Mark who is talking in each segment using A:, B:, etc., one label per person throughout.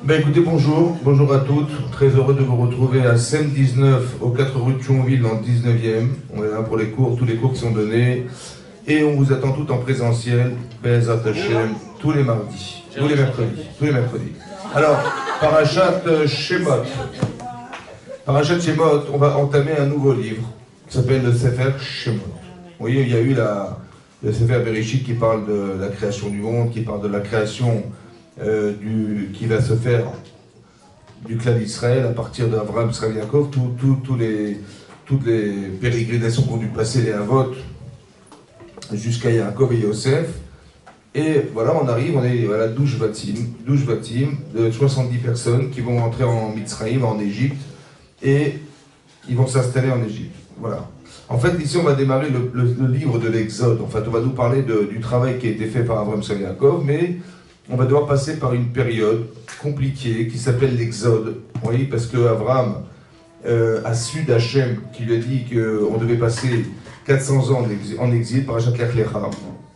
A: Ben écoutez, bonjour à toutes. Très heureux de vous retrouver à SEM 19, aux 4 rue de Thionville, dans le 19e. On est là pour les cours, tous les cours qui sont donnés. Et on vous attend tout en présentiel, Be'ezrat Hashem, tous les mardis, tous les mercredis. Alors, Parashat Shemot. Parashat Shemot, on va entamer un nouveau livre qui s'appelle le Sefer Shemot. Vous voyez, il y a eu le Sefer Bereshit qui parle de la création du monde, qui parle de la création qui va se faire du clan d'Israël à partir d'Abraham, Israël, Yaakov, toutes les pérégrinations qu'ont dû passer les Havot jusqu'à Yaakov et Yosef. Et voilà, on est à la 12 Vatim de 70 personnes qui vont rentrer en Mitzraïm, en Égypte, et ils vont s'installer en Égypte. Voilà. En fait, ici, on va démarrer le livre de l'Exode. En fait, on va nous parler du travail qui a été fait par Abraham, Israël, Yaakov, mais on va devoir passer par une période compliquée qui s'appelle l'Exode. Oui, parce que Abraham a su d'Hachem qui lui a dit qu'on devait passer 400 ans en exil, Parashat Lech Lecha.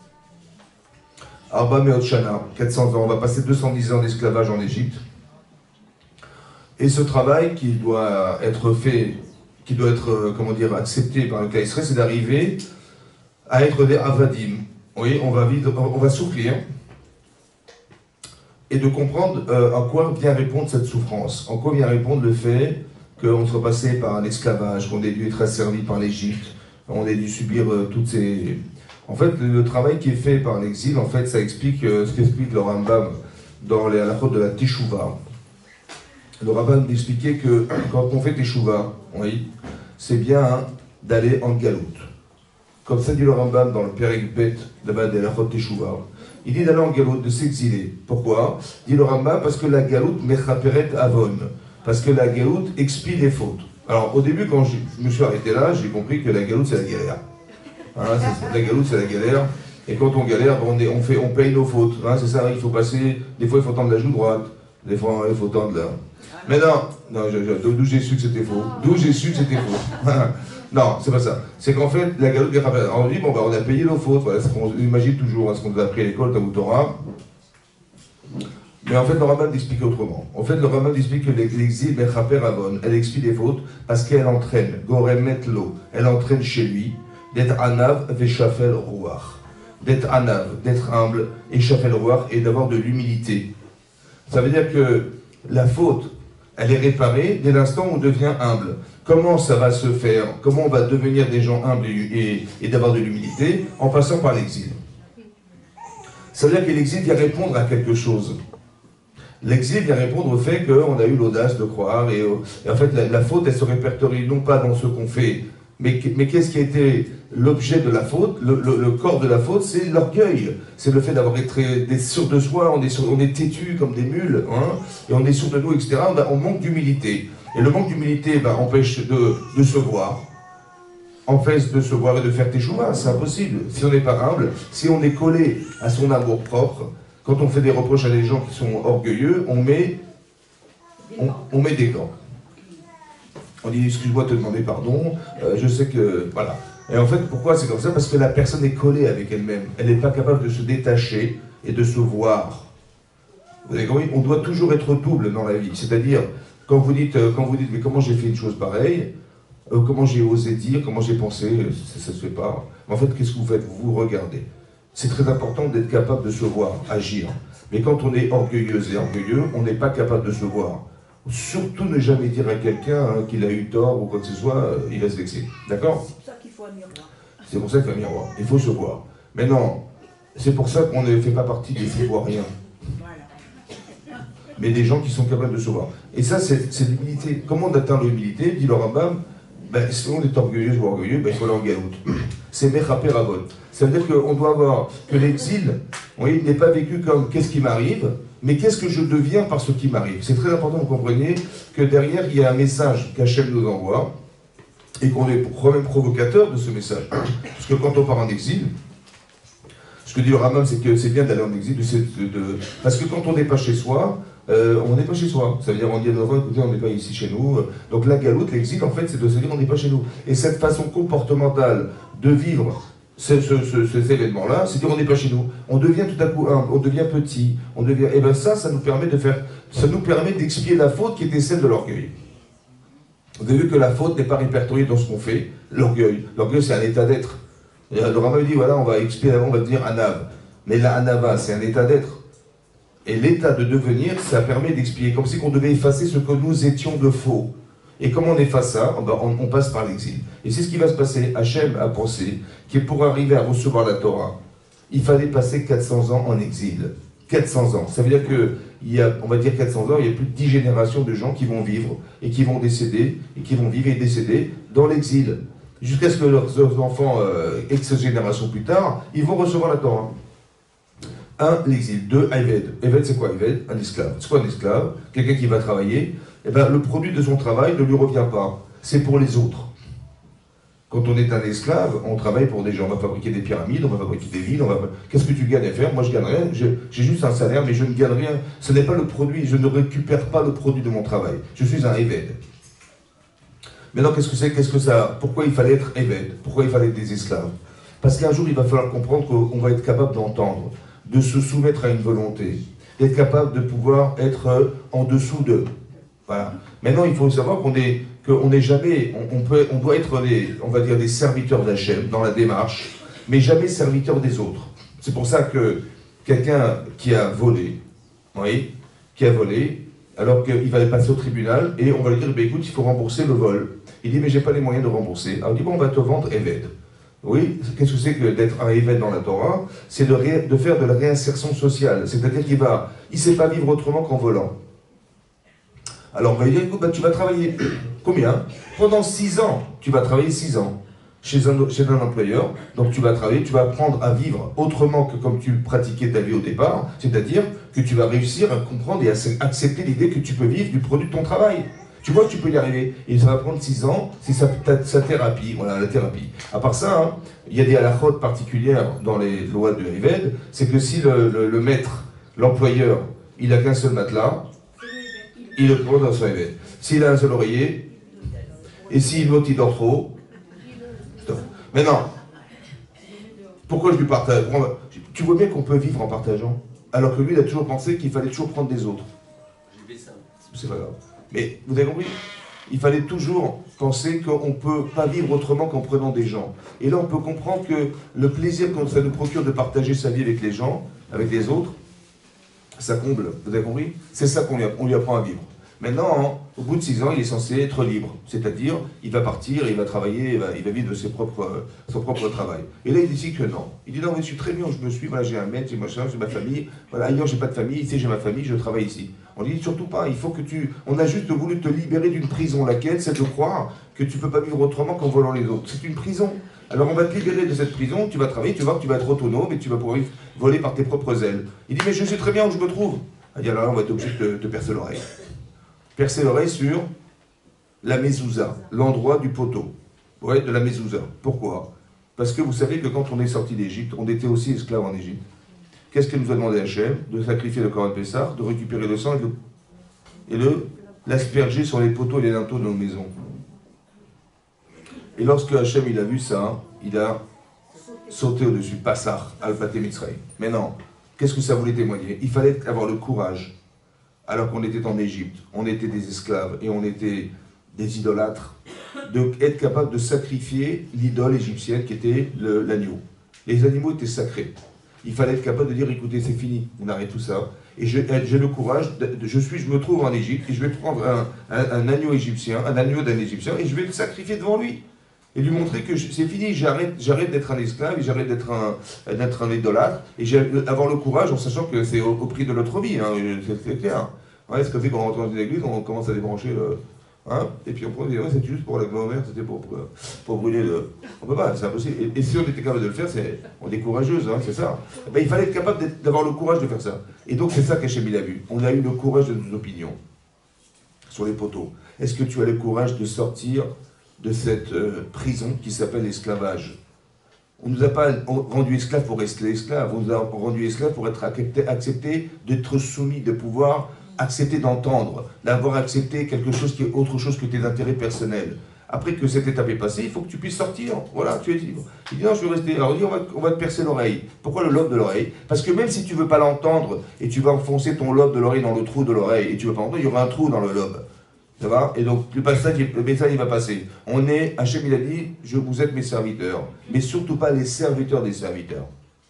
A: Arba Meot Shana, 400 ans. On va passer 210 ans d'esclavage en Égypte. Et ce travail qui doit être fait, qui doit être, accepté par le cas Israël, c'est d'arriver à être des Avadim. Oui, on va souffrir. Et de comprendre à quoi vient répondre cette souffrance, en quoi vient répondre le fait qu'on soit passé par un esclavage, qu'on ait dû être asservi par l'Égypte, on ait dû subir toutes ces... En fait, le travail qui est fait par l'exil, en fait, ça explique ce qu'explique le Rambam dans la faute de la Teshuvah. Le Rambam expliquait que quand on fait Teshuvah, oui, c'est bien d'aller en galoute. Comme ça dit le Rambam dans le Perek Bet de la faute Teshuvah. Il dit d'aller en galoute, de s'exiler. Pourquoi? Dit le Rambam, parce que la galoute mechaperet avon. Parce que la galoute expie les fautes. Alors au début, quand je me suis arrêté là, j'ai compris que la galoute c'est la galère. Hein, la galoute c'est la galère. Et quand on galère, on paye nos fautes. Hein, c'est ça, il faut passer. Des fois il faut tendre la joue droite. Des fois il faut tendre là. Mais non, d'où j'ai su que c'était faux. D'où j'ai su que c'était faux. Non, c'est pas ça. C'est qu'en fait, la galoute mechaperet. On dit, on a payé nos fautes. Voilà, on imagine toujours ce qu'on nous a appris à l'école, Talmud Torah. Mais en fait, le Rambam explique autrement. En fait, le Rambam explique que l'exil, Mechaper Avon, elle explie les fautes parce qu'elle entraîne, Goremet Lo, elle entraîne chez lui, d'être Anav Veshafel Ruach. D'être Anav, d'être humble, et Shafel Ruach, et d'avoir de l'humilité. Ça veut dire que la faute, elle est réparée dès l'instant où on devient humble. Comment ça va se faire? Comment on va devenir des gens humbles et d'avoir de l'humilité? En passant par l'exil. Ça veut dire que l'exil vient répondre à quelque chose. L'exil vient répondre au fait qu'on a eu l'audace de croire, et en fait la faute, elle se répertorie non pas dans ce qu'on fait, mais qu'est-ce qui a été l'objet de la faute, le corps de la faute, c'est l'orgueil. C'est le fait d'avoir été sûr de soi, on est têtu comme des mules, hein, et on est sûr de nous, etc. On manque d'humilité. Et le manque d'humilité empêche de se voir, empêche de se voir et de faire teshuvah. C'est impossible. Si on n'est pas humble, si on est collé à son amour propre, quand on fait des reproches à des gens qui sont orgueilleux, on met des gants. On dit, excuse-moi de te demander pardon, je sais que... Voilà. Et en fait, pourquoi c'est comme ça? Parce que la personne est collée avec elle-même. Elle n'est pas capable de se détacher et de se voir. Vous avez compris? On doit toujours être double dans la vie. C'est-à-dire, quand vous dites, mais comment j'ai fait une chose pareille, comment j'ai osé dire, comment j'ai pensé, ça ne se fait pas. Mais en fait, qu'est-ce que vous faites? Vous vous regardez. C'est très important d'être capable de se voir, agir. Mais quand on est orgueilleuse et orgueilleux, on n'est pas capable de se voir. Surtout ne jamais dire à quelqu'un qu'il a eu tort ou quoi que ce soit, il va se vexer. D'accord?
B: C'est pour ça qu'il faut un miroir.
A: C'est pour ça qu'il faut un miroir. Il faut se voir. Mais non, c'est pour ça qu'on ne fait pas partie des faibles-rien.
B: Voilà.
A: Mais des gens qui sont capables de se voir. Et ça, c'est l'humilité. Comment on atteint l'humilité? Dit le Rambam, si on est orgueilleux ou orgueilleux, il faut aller en galoute. C'est Mechaper Avon. Ça veut dire qu'on doit avoir que l'exil, oui, n'est pas vécu comme qu'est-ce qui m'arrive, mais qu'est-ce que je deviens par ce qui m'arrive. C'est très important que vous compreniez que derrière, il y a un message qu'Hachem nous envoie, et qu'on est quand même provocateur de ce message. Parce que quand on part en exil, ce que dit le Rambam, c'est que c'est bien d'aller en exil, parce que quand on n'est pas chez soi, on n'est pas chez soi. Ça veut dire, on dit à nos enfants, écoutez, on n'est pas ici chez nous. Donc la galoute, l'exil, en fait, c'est de se dire, on n'est pas chez nous. Et cette façon comportementale de vivre ces événements-là, c'est-à-dire on n'est pas chez nous, on devient tout à coup humble, on devient petit, on devient... Et bien ça nous permet d'expier la faute qui était celle de l'orgueil. Vous avez vu que la faute n'est pas répertoriée dans ce qu'on fait, l'orgueil. L'orgueil, c'est un état d'être. Le rabbin dit, voilà, on va expier, on va dire anav. Mais la anava, c'est un état d'être. Et l'état de devenir, ça permet d'expier, comme si on devait effacer ce que nous étions de faux. Et comment on efface ça? On passe par l'exil. Et c'est ce qui va se passer. Hachem a pensé que pour arriver à recevoir la Torah, il fallait passer 400 ans en exil. 400 ans. Ça veut dire qu'il y a, on va dire 400 ans, il y a plus de 10 générations de gens qui vont vivre et qui vont décéder, et qui vont vivre et décéder dans l'exil. Jusqu'à ce que leurs enfants, X générations plus tard, ils vont recevoir la Torah. 1, l'exil. 2, Eved. Eved, c'est quoi Eved? Un esclave. C'est quoi un esclave? Quelqu'un qui va travailler. Eh bien, le produit de son travail ne lui revient pas. C'est pour les autres. Quand on est un esclave, on travaille pour des gens. On va fabriquer des pyramides, on va fabriquer des villes. Qu'est-ce que tu gagnes à faire? Moi, je gagne rien. J'ai juste un salaire, mais je ne gagne rien. Ce n'est pas le produit. Je ne récupère pas le produit de mon travail. Je suis un Eved. Maintenant, qu'est-ce que c'est? Pourquoi il fallait être Eved? Pourquoi il fallait être des esclaves? Parce qu'un jour, il va falloir comprendre qu'on va être capable d'entendre, de se soumettre à une volonté, d'être capable de pouvoir être en dessous d'eux. Voilà. Maintenant, il faut savoir qu'on n'est jamais, on doit être on va dire des serviteurs d'Hachem dans la démarche, mais jamais serviteurs des autres. C'est pour ça que quelqu'un qui a volé, oui, qui a volé, alors qu'il va passer au tribunal, et on va lui dire, bah, écoute, il faut rembourser le vol. Il dit, mais j'ai pas les moyens de rembourser. Alors il dit, bon, on va te vendre Eved. Oui, qu'est-ce que c'est que d'être un Eved dans la Torah? C'est de faire de la réinsertion sociale. C'est-à-dire qu'il ne sait pas vivre autrement qu'en volant. Alors on va lui dire, écoute, bah, tu vas travailler. Combien? Pendant 6 ans. Tu vas travailler 6 ans chez un employeur. Donc tu vas travailler, tu vas apprendre à vivre autrement que comme tu pratiquais ta vie au départ. C'est-à-dire que tu vas réussir à comprendre et à accepter l'idée que tu peux vivre du produit de ton travail. Tu vois que tu peux y arriver. Et ça va prendre 6 ans, c'est sa thérapie. Voilà, la thérapie. À part ça, hein, il y a des halakhot particulières dans les lois de Eved. C'est que si le maître, l'employeur, il n'a qu'un seul matelas, il le prend dans son Eved. S'il a un seul oreiller, et si l'autre il dort trop, mais non. Pourquoi je lui partage? Tu vois bien qu'on peut vivre en partageant, alors que lui il a toujours pensé qu'il fallait toujours prendre des autres. C'est pas grave. Mais vous avez compris? Il fallait toujours penser qu'on ne peut pas vivre autrement qu'en prenant des gens. Et là on peut comprendre que le plaisir que ça nous procure de partager sa vie avec les gens, avec les autres, ça comble. Vous avez compris? C'est ça qu'on lui apprend à vivre. Maintenant, hein, au bout de 6 ans, il est censé être libre. C'est-à-dire, il va partir, il va travailler, il va vivre de son propre travail. Et là, il dit que non. Il dit non, mais je suis très bien où je me suis, voilà, j'ai un maître, j'ai machin, j'ai ma famille. Voilà, ailleurs, j'ai pas de famille, ici, j'ai ma famille, je travaille ici. On dit surtout pas, il faut que on a juste voulu te libérer d'une prison, laquelle c'est de croire que tu peux pas vivre autrement qu'en volant les autres. C'est une prison. Alors on va te libérer de cette prison, tu vas travailler, tu vas voir que tu vas être autonome et tu vas pouvoir voler par tes propres ailes. Il dit, mais je sais très bien où je me trouve. Il dit, alors là, on va être obligé de te percer l'oreille. Percer l'oreille sur la mezouza, l'endroit du poteau. Ouais, de la mezouza. Pourquoi? Parce que vous savez que quand on est sorti d'Égypte, on était aussi esclaves en Égypte. Qu'est-ce qu'elle nous a demandé Hachem? De sacrifier le Corban Pessah, de récupérer le sang et l'asperger sur les poteaux et les linteaux de nos maisons. Et lorsque Hachem il a vu ça, il a sauté au-dessus, Passar, Al-Paté Mitzray. Mais non, qu'est-ce que ça voulait témoigner? Il fallait avoir le courage. Alors qu'on était en Égypte, on était des esclaves et on était des idolâtres, d'être capable de sacrifier l'idole égyptienne qui était l'agneau. Les animaux étaient sacrés. Il fallait être capable de dire, écoutez, c'est fini, on arrête tout ça. Et j'ai le courage, je me trouve en Égypte et je vais prendre un agneau égyptien, un agneau d'un égyptien et je vais le sacrifier devant lui. Et lui montrer que c'est fini, j'arrête d'être un esclave et j'arrête d'être un idolâtre, et avoir le courage en sachant que c'est au prix de notre vie, hein, c'est clair. Ouais, c'est comme ça qu'on rentre dans une église, on commence à débrancher hein, et puis on prend, ouais, c'est juste pour la grand-mère, c'était pour brûler le... On peut pas, c'est impossible. Et si on était capable de le faire, on est courageuse, hein, c'est ça. Ben, il fallait être capable d'avoir le courage de faire ça. Et donc c'est ça qu'Hachem il a vu. On a eu le courage de nos opinions sur les poteaux. Est-ce que tu as le courage de sortir de cette prison qui s'appelle l'esclavage? On ne nous a pas rendu esclaves pour rester esclaves, on nous a rendu esclaves pour être acceptés, d'être soumis, de pouvoir accepter d'entendre, d'avoir accepté quelque chose qui est autre chose que tes intérêts personnels. Après que cette étape est passée, il faut que tu puisses sortir. Voilà, tu es libre. Il dit non, je veux rester. Alors il dit on va te percer l'oreille. Pourquoi le lobe de l'oreille? Parce que même si tu ne veux pas l'entendre et tu vas enfoncer ton lobe de l'oreille dans le trou de l'oreille et tu ne veux pas entendre, il y aura un trou dans le lobe. Ça va? Et donc le message il va passer. On est, Hachem il a dit, vous êtes mes serviteurs, mais surtout pas les serviteurs des serviteurs.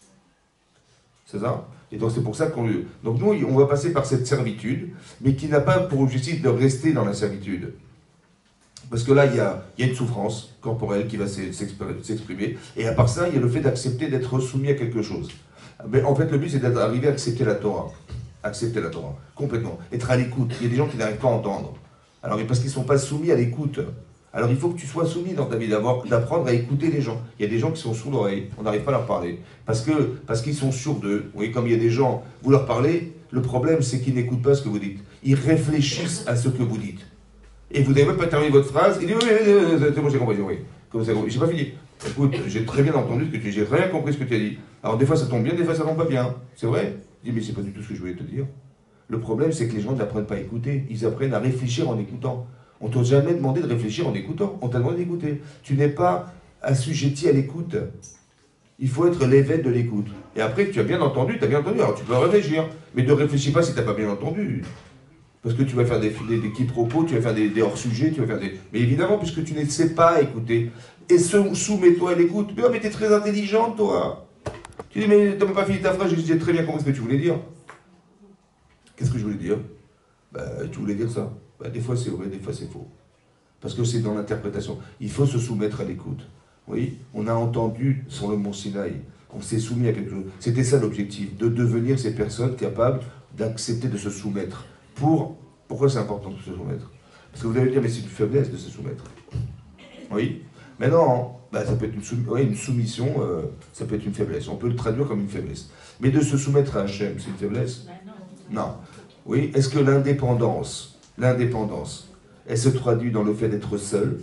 A: C'est ça? Et donc c'est pour ça qu'on... Donc nous, on va passer par cette servitude, mais qui n'a pas pour objectif de rester dans la servitude. Parce que là, il y a une souffrance corporelle qui va s'exprimer. Et à part ça, il y a le fait d'accepter d'être soumis à quelque chose. Mais en fait, le but, c'est d'arriver à accepter la Torah. Accepter la Torah, complètement. Être à l'écoute. Il y a des gens qui n'arrivent pas à entendre. Alors, parce qu'ils ne sont pas soumis à l'écoute. Alors, il faut que tu sois soumis dans ta vie, d'apprendre à écouter les gens. Il y a des gens qui sont sourds d'oreille. On n'arrive pas à leur parler. Parce qu'ils sont sûrs d'eux. Vous voyez, comme il y a des gens, vous leur parlez, le problème, c'est qu'ils n'écoutent pas ce que vous dites. Ils réfléchissent à ce que vous dites. Et vous n'avez même pas terminé votre phrase, il dit oui, c'est bon, j'ai compris, oui. Comme ça, j'ai pas fini. Écoute, j'ai très bien entendu ce que tu dis, j'ai rien compris ce que tu as dit. Alors des fois ça tombe bien, des fois ça tombe pas bien. C'est vrai? Je dis mais c'est pas du tout ce que je voulais te dire. Le problème c'est que les gens n'apprennent pas à écouter, ils apprennent à réfléchir en écoutant. On t'a jamais demandé de réfléchir en écoutant, on t'a demandé d'écouter. Tu n'es pas assujetti à l'écoute. Il faut être l'évêque de l'écoute. Et après tu as bien entendu, alors tu peux réfléchir. Mais ne réfléchis pas si tu n'as pas bien entendu. Parce que tu vas faire des quiproquos, tu vas faire des hors-sujets, tu vas faire des... Mais évidemment, puisque tu ne sais pas écouter. Et soumets-toi à l'écoute. Mais t'es très intelligente, toi. Tu dis, mais t'as même pas fini ta phrase, j'ai très bien compris ce que tu voulais dire. Qu'est-ce que je voulais dire? Tu voulais dire ça. Des fois c'est vrai, des fois c'est faux. Parce que c'est dans l'interprétation. Il faut se soumettre à l'écoute. Oui, on a entendu sur le mont Sinaï, on s'est soumis à quelque chose. C'était ça l'objectif, de devenir ces personnes capables d'accepter de se soumettre. Pourquoi c'est important de se soumettre? Parce que vous allez me dire, mais c'est une faiblesse de se soumettre. Oui. Mais non, ça peut être une soumission, ça peut être une faiblesse. On peut le traduire comme une faiblesse. Mais de se soumettre à Hachem, c'est une faiblesse? Non. Oui. Est-ce que l'indépendance, elle se traduit dans le fait d'être seul?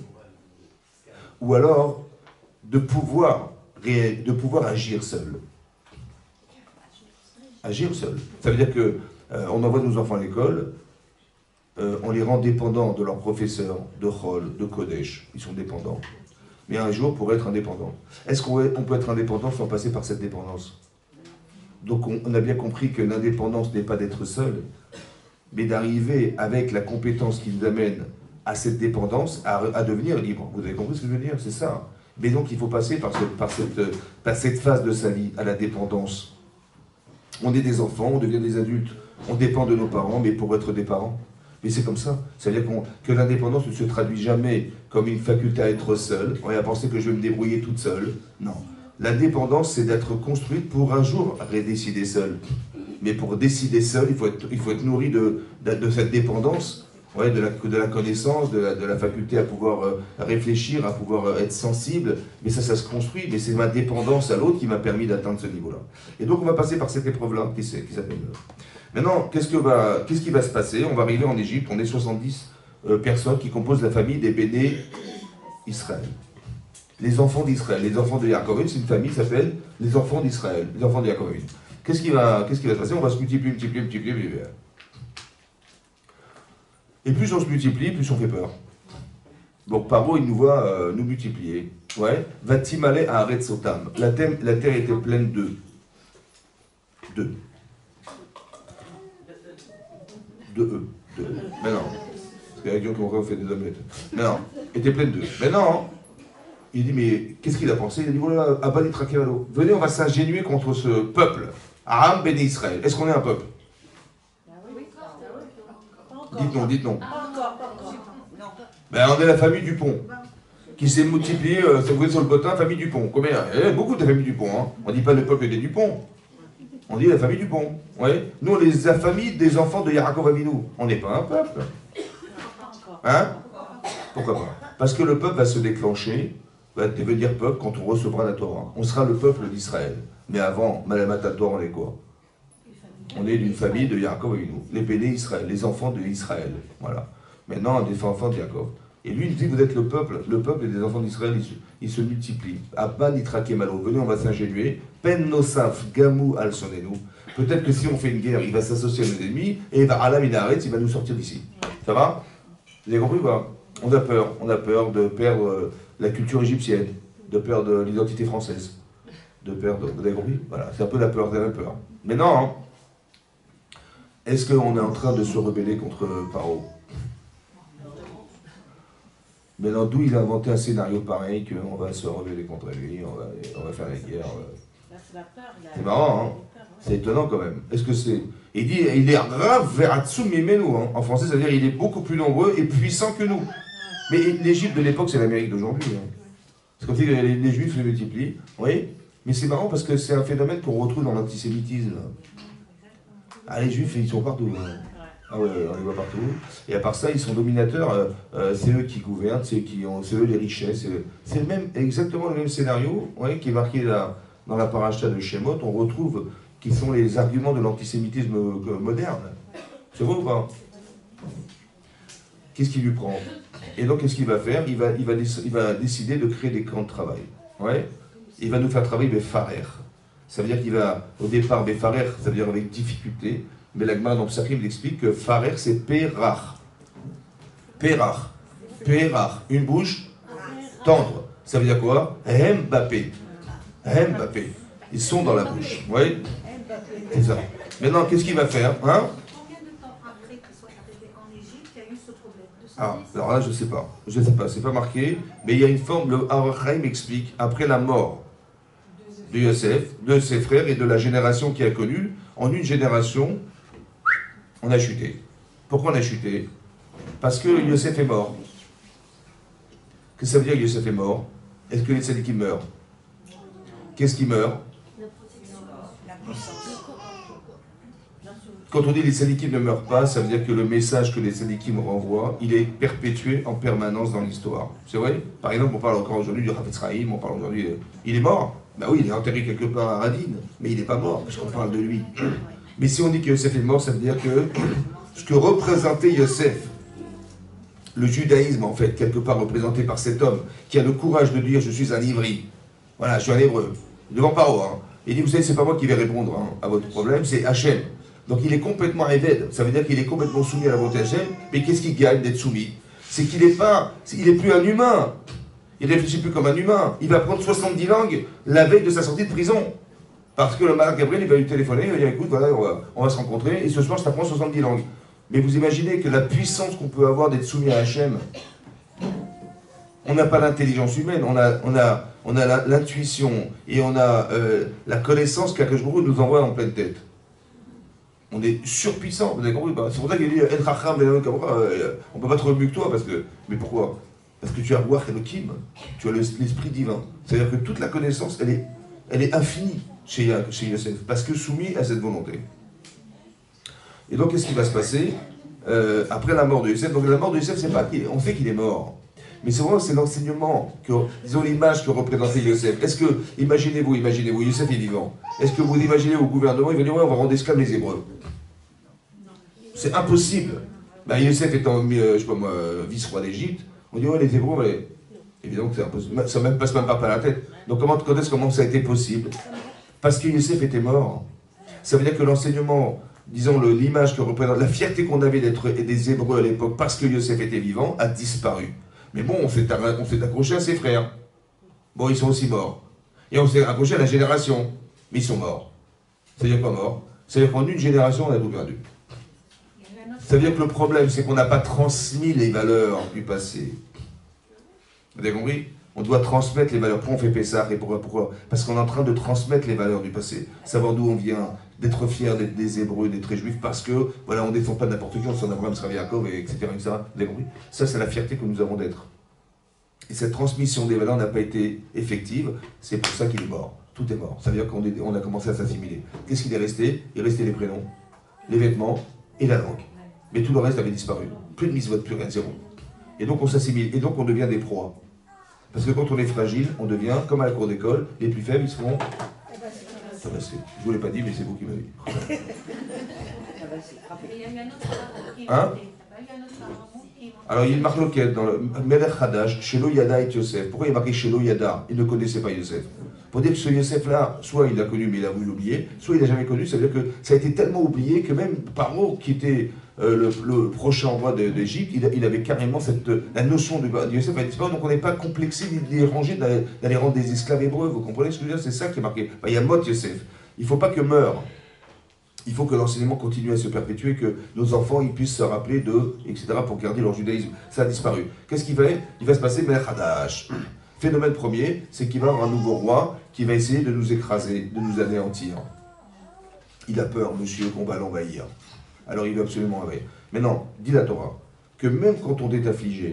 A: Ou alors de pouvoir agir seul? Agir seul. Ça veut dire que on envoie nos enfants à l'école, on les rend dépendants de leurs professeurs, de Chol, de Kodesh. Ils sont dépendants. Mais un jour, pour être indépendant. Est-ce qu'on peut être indépendant sans passer par cette dépendance? Donc on a bien compris que l'indépendance n'est pas d'être seul, mais d'arriver avec la compétence qui nous amène à cette dépendance, à devenir libre. Vous avez compris ce que je veux dire? C'est ça. Mais donc il faut passer par cette phase de sa vie, à la dépendance. On est des enfants, on devient des adultes. On dépend de nos parents, mais pour être des parents. Mais c'est comme ça. C'est-à-dire que l'indépendance ne se traduit jamais comme une faculté à être seul. On va penser que je vais me débrouiller toute seule. Non. L'indépendance, c'est d'être construite pour un jour décider seul. Mais pour décider seul, il faut être nourri de cette dépendance, de la connaissance, de la faculté à pouvoir réfléchir, à pouvoir être sensible. Mais ça se construit. Mais c'est ma dépendance à l'autre qui m'a permis d'atteindre ce niveau-là. Et donc on va passer par cette épreuve-là qui s'appelle... Maintenant, qu'est-ce qui va se passer? On va arriver en Égypte, on est 70 personnes qui composent la famille des Béné Israël. Les enfants d'Israël, les enfants de Yaakov, c'est une famille qui s'appelle les enfants d'Israël, les enfants de Yaakov. Qu'est-ce qui va se passer? On va se multiplier. Et plus on se multiplie, plus on fait peur. Donc Paro, il nous voit nous multiplier. Ouais. Vatimale à Aretzotam. La terre était pleine d'œufs. De Mais non. Parce qu'avec Dieu, on fait des omelettes. Mais non. Était pleine d'œufs. Mais non. Il dit, mais qu'est-ce qu'il a pensé? Il a dit, voilà, Abani Trakevalo. Venez, on va s'ingénuer contre ce peuple. Aram Béné Israël. Est-ce qu'on est un peuple? Dites non. Ben, on est la famille Dupont. Qui s'est multipliée, ça vous sur le bottin, famille Dupont. Combien? Beaucoup de familles Dupont. Hein. On ne dit pas le peuple des Dupont. On dit la famille Dupont. Ouais. Nous, on est la famille des enfants de Yaakov Avinu. On n'est pas un peuple. Hein? Pourquoi pas? Parce que le peuple va se déclencher, va devenir peuple quand on recevra la Torah. On sera le peuple d'Israël. Mais avant, Malamat Torah, on est quoi? On est d'une famille de Yaakov Avinu. Les Béné Israël, les enfants de Israël. Voilà. Maintenant, des enfants de Yaakov. Et lui, il dit, vous êtes le peuple des enfants d'Israël, ils se multiplient. Abba nitrake malo, venez, on va s'ingénuer. Pen nosaf, gamou al sonenu. Peut-être que si on fait une guerre, il va s'associer à nos ennemis, et il va à la minaret, il va nous sortir d'ici. Ça va? Vous avez compris ou pas? On a peur de perdre la culture égyptienne, de perdre l'identité française, de perdre, vous avez compris? Voilà, c'est un peu la peur, la peur. Mais non, hein. Est-ce qu'on est en train de se rebeller contre Paro? Mais non, d'où il a inventé un scénario pareil qu'on va se rebeller contre lui, on va faire la guerre. C'est marrant, hein? C'est étonnant quand même. Est-ce que c'est... Il dit, il est grave veratsum mimenu, hein. En français, ça veut dire il est beaucoup plus nombreux et puissant que nous. Mais l'Égypte de l'époque, c'est l'Amérique d'aujourd'hui. Hein. C'est comme si les Juifs les multiplient. Oui. Mais c'est marrant parce que c'est un phénomène qu'on retrouve dans l'antisémitisme. Ah, les Juifs, ils sont partout. Hein. Ah ouais, on les voit partout. Et à part ça, ils sont dominateurs. C'est eux qui gouvernent, c'est eux les richesses. C'est exactement le même scénario, ouais, qui est marqué là, dans la paracha de Shemot. On retrouve qui sont les arguments de l'antisémitisme moderne. C'est vrai ou pas? Qu'est-ce qui lui prend? Et donc, qu'est-ce qu'il va faire? Il va décider de créer des camps de travail. Ouais. Il va nous faire travailler Befarer. Ça veut dire qu'il va, au départ, Befarer, ça veut dire avec difficulté. Mais la Gemara dans Psachim explique que Farer, c'est Perach. Perach. Perach. Une bouche tendre. Ça veut dire quoi? Mbappé. Mbappé. Ils sont dans la bouche. Oui. C'est ça. Maintenant, qu'est-ce qu'il va faire? Hein?
C: Combien de temps après qu'il soit arrivé en Égypte qu'il y a eu ce problème?
A: Ah, alors là, je sais pas. Je sais pas, c'est pas marqué. Mais il y a une forme, le Arachaim explique, après la mort de Yosef, de ses frères et de la génération qui a connu, en une génération, on a chuté. Pourquoi on a chuté? Parce que Yosef est mort. Qu'est-ce que ça veut dire que Yosef est mort? Est-ce que les tzadikim meurent? Qu'est-ce qui meurt? Quand on dit les tzadikim ne meurent pas, ça veut dire que le message que les tzadikim renvoient, il est perpétué en permanence dans l'histoire. C'est vrai? Par exemple, on parle encore aujourd'hui du Chafetz Chaim, on parle aujourd'hui... Il est mort? Ben oui, il est enterré quelque part à Radin, mais il n'est pas mort, parce qu'on parle de lui. Mais si on dit que Yosef est mort, ça veut dire que ce que représentait Yosef, le judaïsme en fait, quelque part représenté par cet homme, qui a le courage de dire « je suis un ivri », voilà, je suis un hébreu, devant Paro, hein. Il dit « vous savez, c'est pas moi qui vais répondre hein, à votre problème, c'est Hachem ». Donc il est complètement évêde, ça veut dire qu'il est complètement soumis à la volonté Hachem, mais qu'est-ce qu'il gagne d'être soumis? C'est qu'il n'est plus un humain, il ne réfléchit plus comme un humain, il va prendre 70 langues la veille de sa sortie de prison. Parce que le malin Gabriel, il va lui téléphoner, il va dire écoute, voilà, on va se rencontrer, et ce soir, je t'apprends 70 langues. Mais vous imaginez que la puissance qu'on peut avoir d'être soumis à Hachem, on n'a pas l'intelligence humaine, on a l'intuition, et on a la connaissance qu'Akadosh Baruch Hu nous envoie en pleine tête. On est surpuissant, vous avez compris? C'est pour ça qu'il dit En Chacham, on ne peut pas trop mieux que toi, parce que. Mais pourquoi? Parce que tu as Ruach Elohim, tu as l'esprit divin. C'est-à-dire que toute la connaissance, elle est infinie chez Yosef, parce que soumis à cette volonté. Et donc, qu'est-ce qui va se passer après la mort de Yosef? Donc, la mort de Yosef, c'est pas on sait qu'il est mort. Mais c'est vraiment, c'est l'enseignement, disons l'image que représentait Yosef. Est-ce que, imaginez-vous, Yosef est vivant. Est-ce que vous imaginez au gouvernement, il va dire, ouais, on va rendre esclaves les Hébreux? C'est impossible. Ben, Yosef étant, je sais pas moi, vice-roi d'Égypte, on dit, ouais, les Hébreux, ouais. Évidemment que c'est impossible. Ça ne passe même pas par la tête. Donc, comment ça a été possible? Parce que Yosef était mort. Ça veut dire que l'enseignement, disons l'image que représente, la fierté qu'on avait d'être des Hébreux à l'époque, parce que Yosef était vivant, a disparu. Mais bon, on s'est accroché à ses frères. Bon, ils sont aussi morts. Et on s'est accroché à la génération. Mais ils sont morts. C'est-à-dire pas morts. C'est-à-dire qu'en une génération, on a tout perdu. Ça veut dire que le problème, c'est qu'on n'a pas transmis les valeurs du passé. Vous avez compris? On doit transmettre les valeurs. Pourquoi on fait Pessah? Et pourquoi? Parce qu'on est en train de transmettre les valeurs du passé. Savoir d'où on vient, d'être fier d'être des Hébreux, d'être juifs, parce que, voilà, on ne défend pas n'importe qui, on s'en Abraham, Srav Yaakov, etc., etc. Vous avez compris? Ça, c'est la fierté que nous avons d'être. Et cette transmission des valeurs n'a pas été effective, c'est pour ça qu'il est mort. Tout est mort. Ça veut dire qu'on a commencé à s'assimiler. Qu'est-ce qu'il est resté? Il est resté les prénoms, les vêtements et la langue. Mais tout le reste avait disparu. Plus de misvot, plus rien, zéro. Et donc on s'assimile, et donc on devient des proies. Parce que quand on est fragile, on devient, comme à la cour d'école, les plus faibles, ils se font... Je ne vous l'ai pas dit, mais c'est vous qui m'avez dit. Hein? Alors il y a une marque loquette dans le Melech Hadash, Shelo Yada et Yosef. Pourquoi il y a marqué Shelo Yada? Il ne connaissait pas Yosef. Pour dire que ce Yosef-là, soit il l'a connu, mais il a voulu l'oublier, soit il n'a jamais connu. Ça veut dire que ça a été tellement oublié que même Paro, qui était le prochain roi d'Égypte, il avait carrément la notion de Yosef a disparu, donc on n'est pas complexé ni dérangé d'aller rendre des esclaves hébreux, vous comprenez ce que je veux dire? C'est ça qui est marqué. Il y a Mot Yosef. Il ne faut pas que meure. Il faut que l'enseignement continue à se perpétuer, que nos enfants ils puissent se rappeler de, etc., pour garder leur judaïsme. Ça a disparu. Qu'est-ce qu'il fait? Il va se passer Melech Hadash. Phénomène premier, c'est qu'il va y avoir un nouveau roi qui va essayer de nous écraser, de nous anéantir. Il a peur, monsieur, qu'on va l'envahir. Alors il veut absolument envahir. Maintenant, dit la Torah, que même quand on est affligé,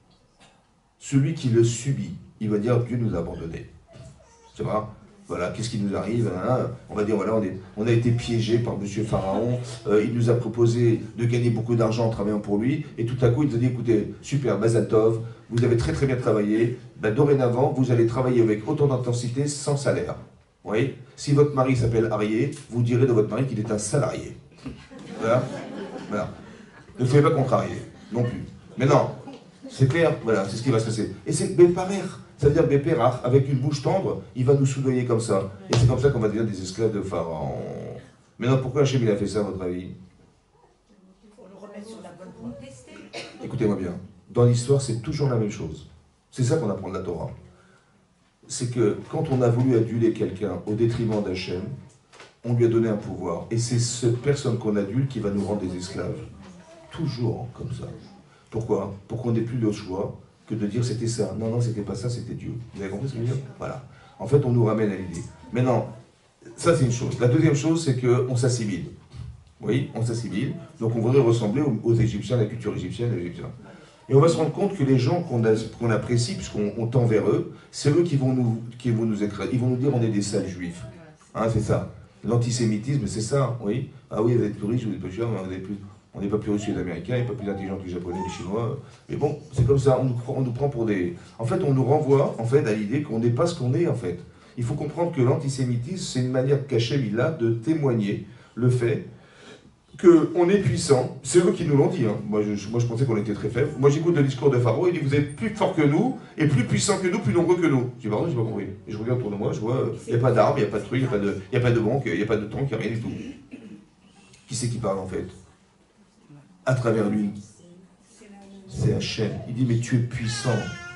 A: celui qui le subit, il va dire Dieu nous a abandonnés. C'est vrai? Voilà, qu'est-ce qui nous arrive, hein? On va dire, voilà, on a été piégé par monsieur Pharaon, il nous a proposé de gagner beaucoup d'argent en travaillant pour lui, et tout à coup, il nous a dit, écoutez, super, Mazal Tov, vous avez très très bien travaillé, ben, dorénavant, vous allez travailler avec autant d'intensité sans salaire. Vous voyez? Si votre mari s'appelle Arié, vous direz de votre mari qu'il est un salarié. Voilà. Voilà. Ne soyez pas contrarié, non plus. Mais non, c'est clair, voilà, c'est ce qui va se passer. Et c'est Béparer. Ça veut dire Bépérach, avec une bouche tendre, il va nous soudoyer comme ça. Et c'est comme ça qu'on va devenir des esclaves de Pharaon. Maintenant, pourquoi Hachem il a fait ça, à votre avis?
B: Pour nous remettre sur la bonne voie.
A: Écoutez-moi bien. Dans l'histoire, c'est toujours la même chose. C'est ça qu'on apprend de la Torah. C'est que quand on a voulu aduler quelqu'un au détriment d'Hachem, on lui a donné un pouvoir. Et c'est cette personne qu'on adule qui va nous rendre des esclaves. Toujours comme ça. Pourquoi? Pour qu'on n'ait plus le choix que de dire c'était ça. Non, non, c'était pas ça, c'était Dieu. Vous avez compris ce que je veux dire? Voilà. En fait, on nous ramène à l'idée. Maintenant, ça c'est une chose. La deuxième chose, c'est qu'on s'assimile. Oui, on s'assimile. Donc on voudrait ressembler aux Égyptiens, à la culture égyptienne, les Égyptiens. Et on va se rendre compte que les gens qu'on apprécie, puisqu'on tend vers eux, c'est eux qui vont nous écraser. Ils vont nous dire on est des sales juifs. Hein, c'est ça. L'antisémitisme, c'est ça, oui. Ah oui, vous êtes plus riches, vous êtes plus chers, mais on n'est pas plus riches que les Américains, et pas plus intelligents que les Japonais, les Chinois. Mais bon, c'est comme ça, on nous prend pour des... En fait, on nous renvoie en fait, à l'idée qu'on n'est pas ce qu'on est, en fait. Il faut comprendre que l'antisémitisme, c'est une manière qu'Hachem il a de témoigner le fait qu'on est puissant. C'est eux qui nous l'ont dit. Hein. Moi, je pensais qu'on était très faible. Moi, j'écoute le discours de Pharaon, il dit vous êtes plus fort que nous, et plus puissant que nous, plus nombreux que nous. Je dis pardon, j'ai pas compris. Et je regarde autour de moi, je vois, il n'y a pas d'armes, il n'y a pas de trucs, il n'y a pas de banque, il n'y a pas de tank, il n'y a rien du tout. Qui c'est qui parle en fait? À travers lui, c'est Hachem. Il dit mais tu es puissant.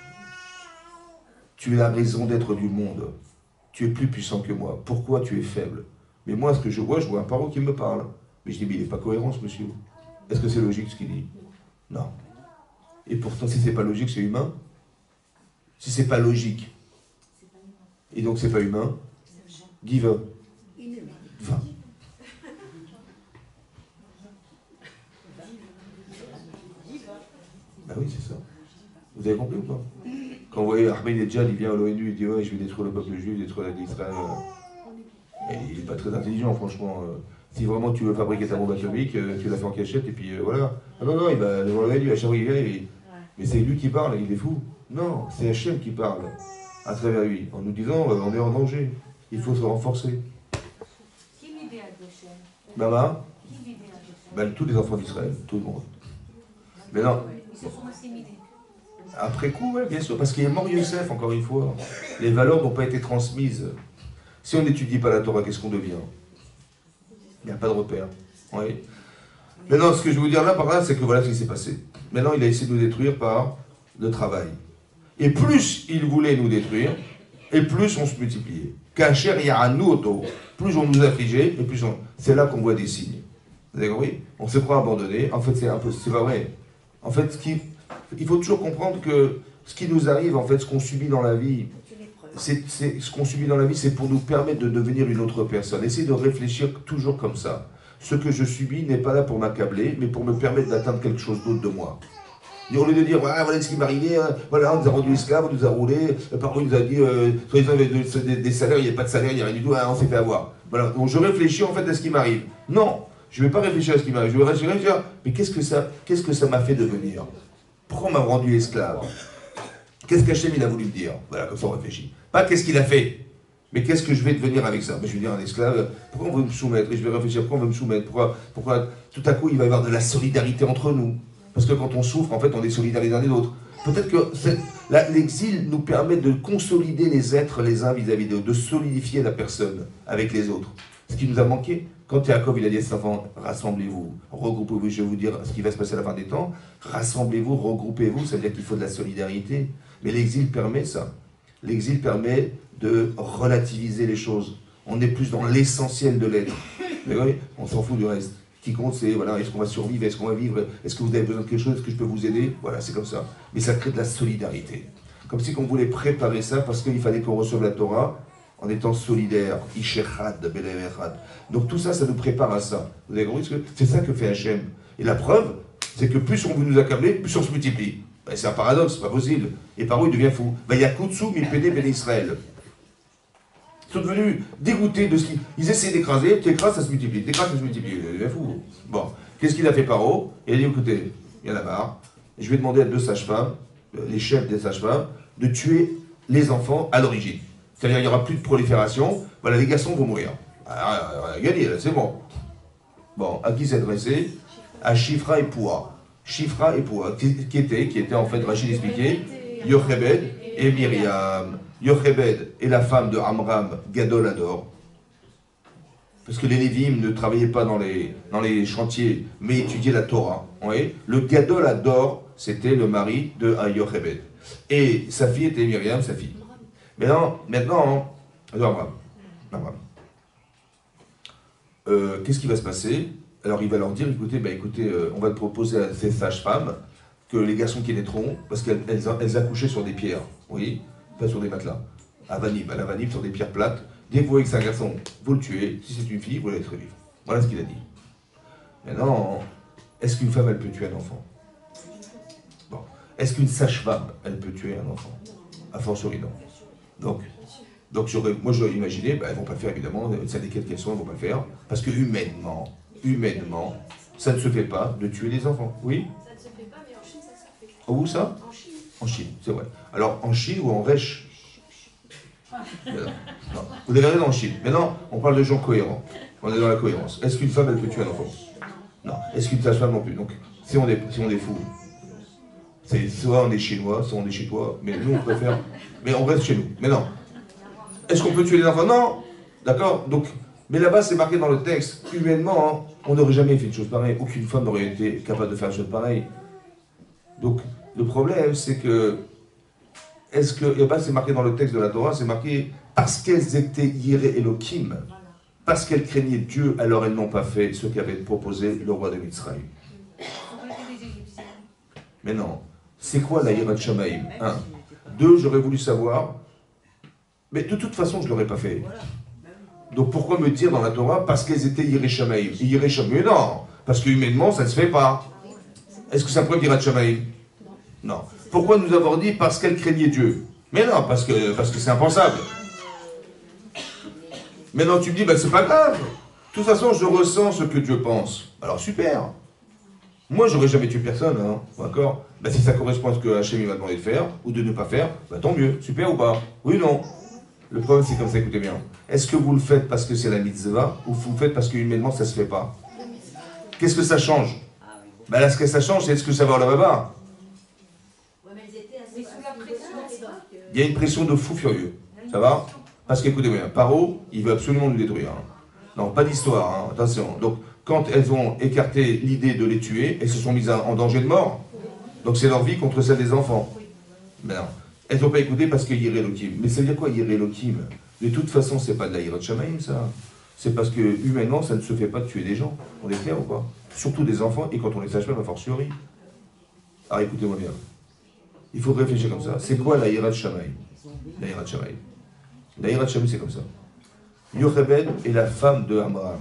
A: Tu es la raison d'être du monde. Tu es plus puissant que moi. Pourquoi tu es faible? Mais moi, ce que je vois un Pharaon qui me parle. Mais je dis, mais il n'est pas cohérent, ce monsieur. Est-ce que c'est logique, ce qu'il dit? Non. Et pourtant, si c'est pas logique, c'est humain. Si c'est pas logique, et donc c'est pas humain, give up. Enfin. Ben oui, c'est ça. Vous avez compris ou pas? Quand vous voyez Ahmadinejad, il vient à l'ONU, il dit, ouais, je vais détruire le peuple juif, détruire l'Israël. Et il n'est pas très intelligent, franchement. Si vraiment tu veux fabriquer ta bombe atomique, tu la fais en cachette et puis voilà. Ah non, non, il va devant l'ONU, à chaque fois il vient, mais c'est lui qui parle, il est fou. Non, c'est Hachem qui parle à travers lui, en nous disant on est en danger, il faut se renforcer.
C: Qui l'idéal d'Hachem?
A: Maman?
C: Qui l'idéal d'Hachem?
A: Ben, tous les enfants d'Israël, tout le monde. Mais non.
C: Ils se sont assimilés.
A: Après coup, ouais, bien sûr, parce qu'il est mort Yosef, encore une fois. Les valeurs n'ont pas été transmises. Si on n'étudie pas la Torah, qu'est-ce qu'on devient? Il n'y a pas de repère. Oui. Maintenant, ce que je veux vous dire là, par là, c'est que voilà ce qui s'est passé. Maintenant, il a essayé de nous détruire par le travail. Et plus il voulait nous détruire, et plus on se multipliait. Kacher yaranu auto. Plus on nous affligeait, et plus on... C'est là qu'on voit des signes. Vous avez compris? On se croit abandonné. En fait, c'est un peu... C'est pas vrai. En fait, il faut toujours comprendre que ce qui nous arrive, en fait, ce qu'on subit dans la vie, ce qu'on subit dans la vie, c'est pour nous permettre de devenir une autre personne. Essayez de réfléchir toujours comme ça. Ce que je subis n'est pas là pour m'accabler, mais pour me permettre d'atteindre quelque chose d'autre de moi. Et au lieu de dire, voilà ce qui m'est arrivé, voilà, on nous a rendu esclaves, on nous a roulé, parfois il nous a dit, soi-disant des salaires, il n'y a pas de salaire, il n'y a rien du tout, on s'est fait avoir. Voilà, donc je réfléchis en fait à ce qui m'arrive. Non, je ne vais pas réfléchir à ce qui m'arrive, je vais réfléchir, mais qu'est-ce que ça m'a fait devenir? Pourquoi on m'a rendu esclave? Qu'est-ce qu'Hachem il a voulu me dire? Voilà, comme ça on réfléchit. Pas qu'est-ce qu'il a fait, mais qu'est-ce que je vais devenir avec ça? Je vais dire un esclave, pourquoi on veut me soumettre? Et je vais réfléchir, pourquoi on veut me soumettre? Pourquoi tout à coup il va y avoir de la solidarité entre nous? Parce que quand on souffre, en fait, on est solidaires les uns les autres. Peut-être que l'exil nous permet de consolider les êtres les uns vis-à-vis d'eux, de solidifier la personne avec les autres. Ce qui nous a manqué, Quand Yaakov il a dit à ses enfants, rassemblez-vous, regroupez-vous, je vais vous dire ce qui va se passer à la fin des temps, rassemblez-vous, regroupez-vous, ça veut dire qu'il faut de la solidarité. Mais l'exil permet ça. L'exil permet de relativiser les choses. On est plus dans l'essentiel de l'être. Mais oui, on s'en fout du reste. Ce qui compte, c'est, voilà, est-ce qu'on va survivre, est-ce qu'on va vivre, est-ce que vous avez besoin de quelque chose, est-ce que je peux vous aider? Voilà, c'est comme ça. Mais ça crée de la solidarité. Comme si on voulait préparer ça parce qu'il fallait qu'on reçoive la Torah en étant solidaire. Ishechad, Belevechad. Donc tout ça, ça nous prépare à ça. Vous avez compris? C'est ça que fait Hachem. Et la preuve, c'est que plus on veut nous accabler, plus on se multiplie. Ben, c'est un paradoxe, c'est pas possible. Et par où il devient fou? Ben, il y a Kutsu, Milpédé, Ben Israël. Ils sont devenus dégoûtés de ce qu'ils... Ils essaient d'écraser, tu écrases, ça se multiplie. Tu écrases, ça se multiplie. Il devient fou. Bon, qu'est-ce qu'il a fait Paro? Il a dit, écoutez, il y en a marre. Je vais demander à 2 sages-femmes, les chefs des sages-femmes, de tuer les enfants à l'origine. C'est-à-dire, il n'y aura plus de prolifération. Voilà, les garçons vont mourir. Gagné, là, c'est bon. Bon, à qui s'adresser? À Shifra et Poua. Shifra et Poua, qui était en fait, Rachid expliquait, Yochebed et Myriam. Yochebed est la femme de Amram, Gadol Ador. Parce que les Lévim ne travaillaient pas dans les chantiers, mais étudiaient la Torah. Oui. Le Gadol Ador, c'était le mari de Yochebed. Et sa fille était Myriam, sa fille. Maintenant, Amram. Qu'est-ce qui va se passer? Alors il va leur dire, écoutez, on va proposer à ces sages-femmes que les garçons qui naîtront, parce qu'elles accouchaient sur des pierres, oui, pas sur des matelas, à la vanille, sur des pierres plates. Dès que vous voyez que c'est un garçon, vous le tuez. Si c'est une fille, vous la laisserez vivre. Voilà ce qu'il a dit. Maintenant, est-ce qu'une femme, elle peut tuer un enfant? Bon. Est-ce qu'une sage-femme, elle peut tuer un enfant? A fortiori, non. Donc moi j'aurais imaginé, elles ne vont pas le faire évidemment, ça des qu'elles sont, elles ne vont pas le faire, parce que humainement, ça ne se fait pas de tuer les enfants. Oui?
D: Ça ne se fait pas, mais en Chine, ça se fait.
A: Où ça?
D: En Chine.
A: En Chine, c'est vrai. Alors en Chine ou en Rech? Non. Vous avez regardé en Chine. Maintenant, on parle de gens cohérents. On est dans la cohérence. Est-ce qu'une femme, elle peut tuer un enfant? Non. Est-ce qu'une sage-femme non plus? Donc, si on est fous, c'est soit on est chinois, soit on est chez toi, mais nous on préfère. Mais on reste chez nous. Mais non. Est-ce qu'on peut tuer les enfants? Non. D'accord? Donc, mais là-bas, c'est marqué dans le texte. Humainement, on n'aurait jamais fait une chose pareille. Aucune femme n'aurait été capable de faire une chose pareille. Donc, le problème, c'est que. Est-ce que. Et bien, c'est marqué dans le texte de la Torah, c'est marqué parce qu'elles étaient Yiré Elohim, parce qu'elles craignaient Dieu, alors elles n'ont pas fait ce qu'avait proposé le roi de Mitzrayim. Mais non. C'est quoi la Yirat Shamaïm? 1. 2, j'aurais voulu savoir. Mais de toute façon, je ne l'aurais pas fait. Donc pourquoi me dire dans la Torah parce qu'elles étaient Yiré Shamaïm? Yiré Shamaïm, non. Parce que humainement, ça ne se fait pas. Est-ce que ça pourrait Yirat Shamaïm? Non. Pourquoi nous avons dit parce qu'elles craignaient Dieu? Mais non, parce que c'est impensable. Maintenant tu me dis, c'est pas grave. De toute façon, je ressens ce que Dieu pense. Alors super. Moi, j'aurais jamais tué personne, hein, d'accord? Si ça correspond à ce que Hachem m'a demandé de faire, ou de ne pas faire, tant mieux, super ou pas? Oui ou non? Le problème, c'est comme ça, écoutez bien. Est-ce que vous le faites parce que c'est la mitzvah, ou vous le faites parce que humainement, ça se fait pas? Qu'est-ce que ça change? Là, ce que ça change, c'est est-ce que ça va au lavabo? Il y a une pression de fou furieux, ça va? Parce qu'écoutez bien, Paro, il veut absolument nous détruire. Hein. Non, pas d'histoire, hein, attention. Donc, quand elles ont écarté l'idée de les tuer, elles se sont mises en danger de mort. Donc c'est leur vie contre celle des enfants. Mais non, elles n'ont pas écouté parce que Yiré Elohim. Mais ça veut dire quoi Yiré Elohim? De toute façon, c'est pas de la Yirat Shamaïm, ça. C'est parce que humainement, ça ne se fait pas de tuer des gens. On est clair ou pas? Surtout des enfants, et quand on les sache même, a fortiori. Alors écoutez-moi bien. Il faut réfléchir comme ça. C'est quoi la Yirat Shamaïm? La Yirat Shamaïm. La Yirat Shamaïm, c'est comme ça. Yochebed est la femme de Amram.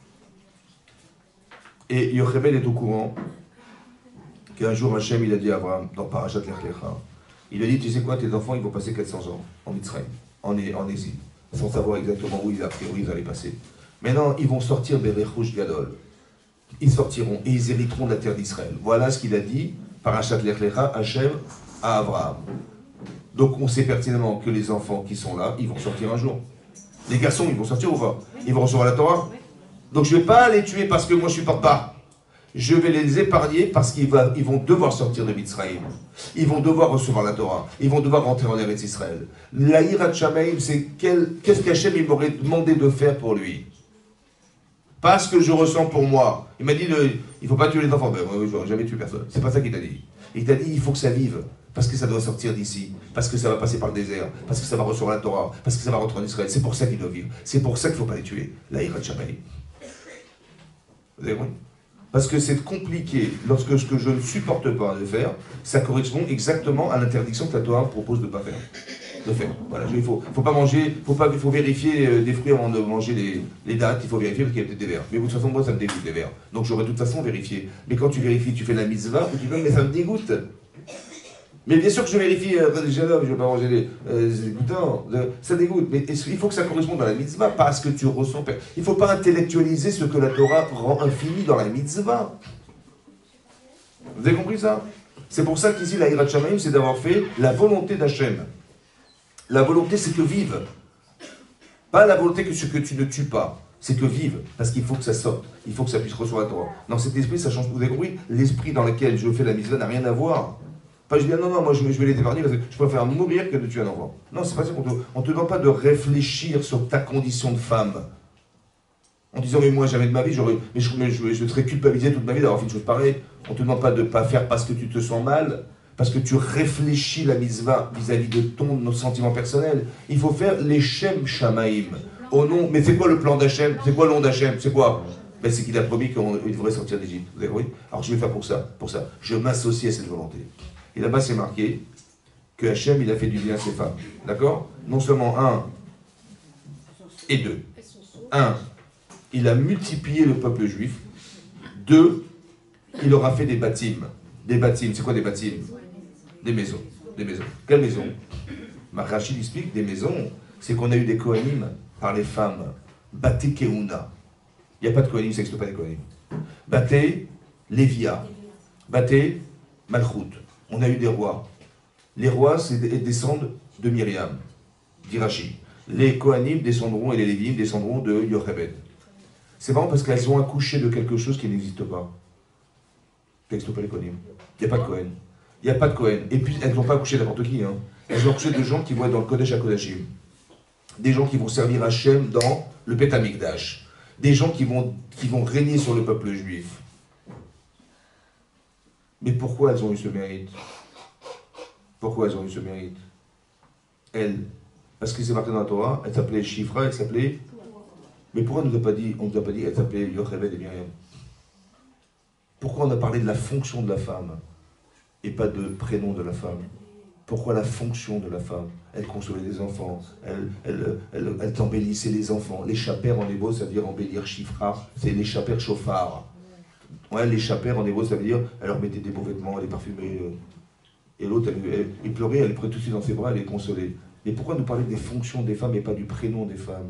A: Et Yochebed est au courant qu'un jour Hachem il a dit à Abraham, dans Parashat Lech Lecha, il a dit, tu sais quoi, tes enfants ils vont passer 400 ans en Mitzrayim, en exil, sans savoir exactement où ils allaient passer. Maintenant, ils vont sortir des Rechouch Gadol. Ils sortiront et ils hériteront de la terre d'Israël. Voilà ce qu'il a dit, Parashat Lech Lecha, Hachem à Abraham. Donc on sait pertinemment que les enfants qui sont là, ils vont sortir un jour. Les garçons, ils vont sortir ou pas? Ils vont recevoir la Torah. Donc je ne vais pas les tuer parce que moi je ne supporte pas. Je vais les épargner parce qu'ils vont devoir sortir de Mitzrayim. Ils vont devoir recevoir la Torah. Ils vont devoir rentrer en Eretz Israël. La Yirat Shamaïm, c'est qu'est-ce qu'Hachem il m'aurait demandé de faire pour lui? pas ce que je ressens pour moi. Il m'a dit, il ne faut pas tuer les enfants. Ben, moi, je n'aurais jamais tué personne. C'est pas ça qu'il t'a dit. Il t'a dit, il faut que ça vive. Parce que ça doit sortir d'ici. Parce que ça va passer par le désert. Parce que ça va recevoir la Torah. Parce que ça va rentrer en Israël. C'est pour ça qu'il doit vivre. C'est pour ça qu'il ne faut pas les tuer. La Hirat Shamaïm. Vous avez compris? Parce que c'est compliqué. Lorsque ce que je ne supporte pas de faire, ça correspond exactement à l'interdiction que la Torah propose de ne pas faire. De faire. Voilà, il faut pas manger, il faut vérifier des fruits avant de manger les dates, il faut vérifier parce qu'il y a peut-être des vers. Mais de toute façon, moi, ça me dégoûte les vers. Donc j'aurais de toute façon vérifié. Mais quand tu vérifies, tu fais la mitzvah, ou tu dis, mais ça me dégoûte. Mais bien sûr que je vérifie, déjà là, je ne vais pas manger les dégoûtants, ça dégoûte. Mais il faut que ça corresponde à la mitzvah, pas à ce que tu ressens. Il ne faut pas intellectualiser ce que la Torah rend infini dans la mitzvah. Vous avez compris ça? C'est pour ça qu'ici, la Hirat Shamaïm, c'est d'avoir fait la volonté d'Hachem. La volonté, c'est que vive. Pas la volonté que tu ne tues pas. C'est que vive. Parce qu'il faut que ça sorte. Il faut que ça puisse recevoir la Torah. Dans cet esprit, ça change. Vous avez compris? L'esprit dans lequel je fais la mitzvah n'a rien à voir. Pas je dis, non, moi je vais les épargner parce que je préfère mourir que de tuer un enfant. Non, c'est pas ça. On ne te demande pas de réfléchir sur ta condition de femme. En disant, mais moi jamais de ma vie, je serais culpabilisé toute ma vie d'avoir fait une chose pareille. On ne te demande pas de ne pas faire parce que tu te sens mal. Parce que tu réfléchis la mitzvah vis-à-vis de nos sentiments personnels. Il faut faire les Shem Shamaïm. Au nom, mais c'est quoi le plan d'Hachem? C'est quoi le nom d'Hachem? C'est quoi? Ben, c'est qu'il a promis qu'il devrait sortir d'Égypte. Vous avez compris? Alors je vais faire pour ça. Je m'associe à cette volonté. Et là-bas, c'est marqué que Hachem, il a fait du bien à ses femmes. D'accord? Non seulement un et deux. Un, il a multiplié le peuple juif. Deux, il leur a fait des bâtiments. Des bâtiments, c'est quoi des bâtiments? Des maisons. Des maisons. Quelles maisons? Rachid explique des maisons, c'est qu'on a eu des Kohanim par les femmes. Baté Keuna. Il n'y a pas de Kohanim, ça n'existe pas des Kohanim. Baté Lévia. Baté Malchut. On a eu des rois. Les rois descendent de Myriam, dit Rachid. Les Kohanim descendront et les Lévim descendront de Yochebed. C'est marrant parce qu'elles ont accouché de quelque chose qui n'existe pas. Ça n'existe pas les Kohanim. Il n'y a pas de Kohen. Il n'y a pas de Kohen. Et puis, elles n'ont pas accouché n'importe qui. Hein. Elles ont accouché de gens qui vont être dans le Kodesh HaKodashim. Des gens qui vont servir Hachem dans le Beth Amikdash. Des gens qui vont régner sur le peuple juif. Mais pourquoi elles ont eu ce mérite? Pourquoi elles ont eu ce mérite? Elles. Parce que c'est marqué dans la Torah, elles s'appelaient Shifra, elles s'appelaient... Mais pourquoi on ne nous a pas dit, elles s'appelaient Yocheved et Myriam? Pourquoi on a parlé de la fonction de la femme et pas de prénom de la femme? Pourquoi la fonction de la femme? Elle consolait les enfants, elle embellissait les enfants. Les chapères en hébreu, ça veut dire embellir, Shifra, c'est les chapères chauffard. Ouais, les chapères en hébreu, ça veut dire elle leur mettait des beaux vêtements, elle les parfumait. Et l'autre, il pleurait, elle prenait tout de suite dans ses bras, elle les consolait. Mais pourquoi nous parler des fonctions des femmes et pas du prénom des femmes?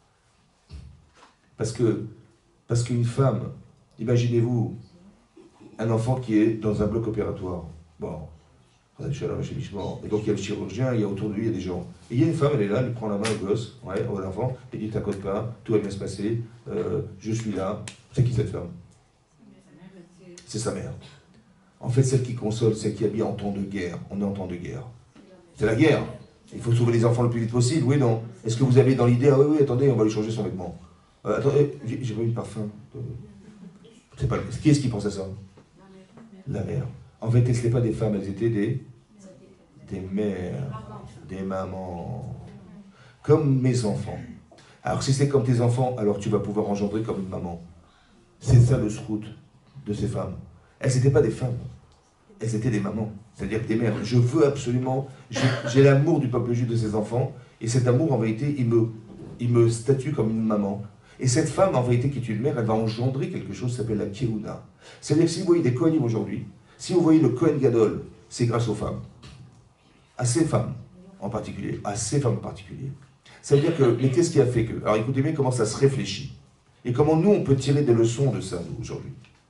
A: Parce qu'une femme, imaginez-vous, un enfant qui est dans un bloc opératoire. Bon, et donc il y a le chirurgien, il y a autour de lui, il y a des gens. Et il y a une femme, elle est là, elle prend la main au gosse, ouais, à l'enfant, elle dit t'inquiète pas, tout va bien se passer, je suis là. C'est qui cette femme? C'est sa mère. En fait, celle qui console, celle qui habille en temps de guerre. On est en temps de guerre. C'est la guerre. Il faut sauver les enfants le plus vite possible, oui, non? Est-ce que vous avez dans l'idée, ah oui, attendez, on va lui changer son vêtement. Attendez, j'ai pas eu de parfum. C'est pas... Qui est-ce qui pense à ça? La mère. En fait, ce n'étaient pas des femmes, elles étaient des mères, des mamans. Comme mes enfants. Alors si c'est comme tes enfants, alors tu vas pouvoir engendrer comme une maman. C'est ça le srout de ces femmes. Elles n'étaient pas des femmes, elles étaient des mamans, c'est-à-dire des mères. Je veux absolument, j'ai l'amour du peuple juif de ses enfants, et cet amour, en vérité, il me statue comme une maman. Et cette femme, en vérité, qui est une mère, elle va engendrer quelque chose qui s'appelle la Keuna. C'est-à-dire que si vous voyez des Kohanim aujourd'hui, si vous voyez le Kohen Gadol, c'est grâce aux femmes. À ces femmes en particulier. À ces femmes en particulier. Ça veut dire que, mais qu'est-ce qui a fait que... Alors écoutez bien comment ça se réfléchit. Et comment nous, on peut tirer des leçons de ça, nous, aujourd'hui.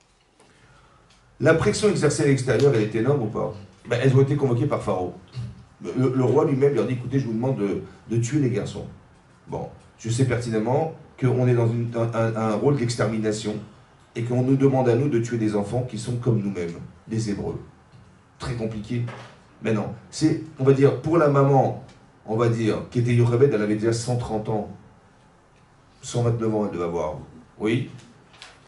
A: La pression exercée à l'extérieur, elle est énorme ou pas? Ben, elles ont été convoquées par Pharaon. Le roi lui-même leur dit, écoutez, je vous demande de tuer les garçons. Bon, je sais pertinemment qu'on est dans un rôle d'extermination et qu'on nous demande à nous de tuer des enfants qui sont comme nous-mêmes, des Hébreux. Très compliqué. Mais non, c'est, on va dire, pour la maman, on va dire, qui était Yocheved, elle avait déjà 130 ans. 129 ans, elle devait avoir. Oui.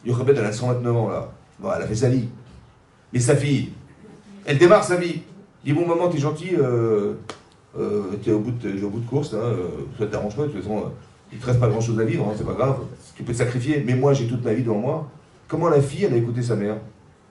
A: Yochebed, elle a 129 ans, là. Bon, elle a fait sa vie. Mais sa fille, elle démarre sa vie. Il dit, bon, maman, t'es gentil, t'es au bout de course, là, ça t'arrange pas, de toute façon, il te reste pas grand-chose à vivre, hein, c'est pas grave. Tu peux te sacrifier, mais moi, j'ai toute ma vie devant moi. Comment la fille, elle a écouté sa mère?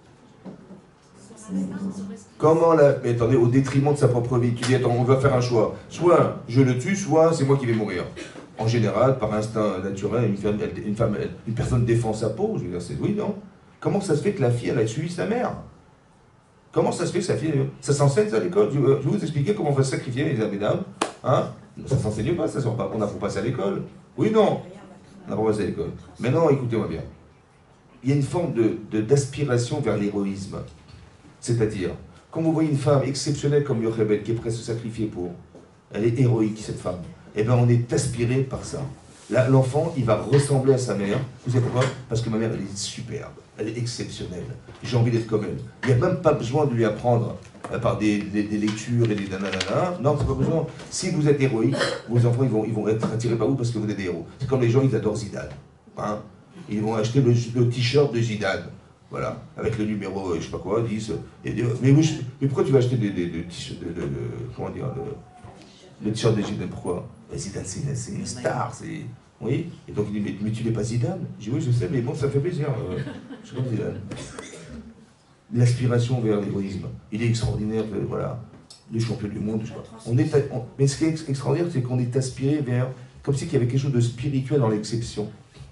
A: Comment la... Mais attendez, au détriment de sa propre vie. Tu dis, attends, on va faire un choix. Soit je le tue, soit c'est moi qui vais mourir. En général, par instinct naturel, une personne défend sa peau. Je veux dire, c'est oui, non? Comment ça se fait que la fille, elle a suivi sa mère? Comment ça se fait que sa fille... Ça s'enseigne ça à l'école? Je vais vous expliquer comment on va se sacrifier, les mesdames. Hein? Ça s'enseigne pas, ça sort pas. On n'apprend pas ça à l'école. Oui, non? On n'apprend pas ça à l'école. Maintenant, écoutez-moi bien. Il y a une forme d'aspiration vers l'héroïsme. C'est-à-dire, quand vous voyez une femme exceptionnelle comme Yochebed, qui est prête à se sacrifier pour, elle est héroïque, cette femme, eh bien on est aspiré par ça. Là, l'enfant, il va ressembler à sa mère. Vous savez pourquoi? Parce que ma mère, elle est superbe, elle est exceptionnelle. J'ai envie d'être comme elle. Il n'y a même pas besoin de lui apprendre par des lectures et des nanana. Non, c'est pas besoin. Si vous êtes héroïque, vos enfants, ils vont être attirés par vous parce que vous êtes des héros. C'est comme les gens, ils adorent Zidane. Hein? Ils vont acheter le t-shirt de Zidane. Voilà, avec le numéro, je sais pas quoi, 10. Mais pourquoi tu vas acheter des t-shirts comment dire, le t-shirt de Zidane? Pourquoi? Zidane, c'est une star, c'est... Oui. Et donc il dit, mais tu n'es pas Zidane? Je dis, oui, je sais, mais bon, ça fait plaisir. Je suis comme Zidane. L'aspiration vers l'héroïsme. Il est extraordinaire, voilà, le champion du monde, je sais pas. Mais ce qui est extraordinaire, c'est qu'on est aspiré vers... Comme si il y avait quelque chose de spirituel dans l'exception.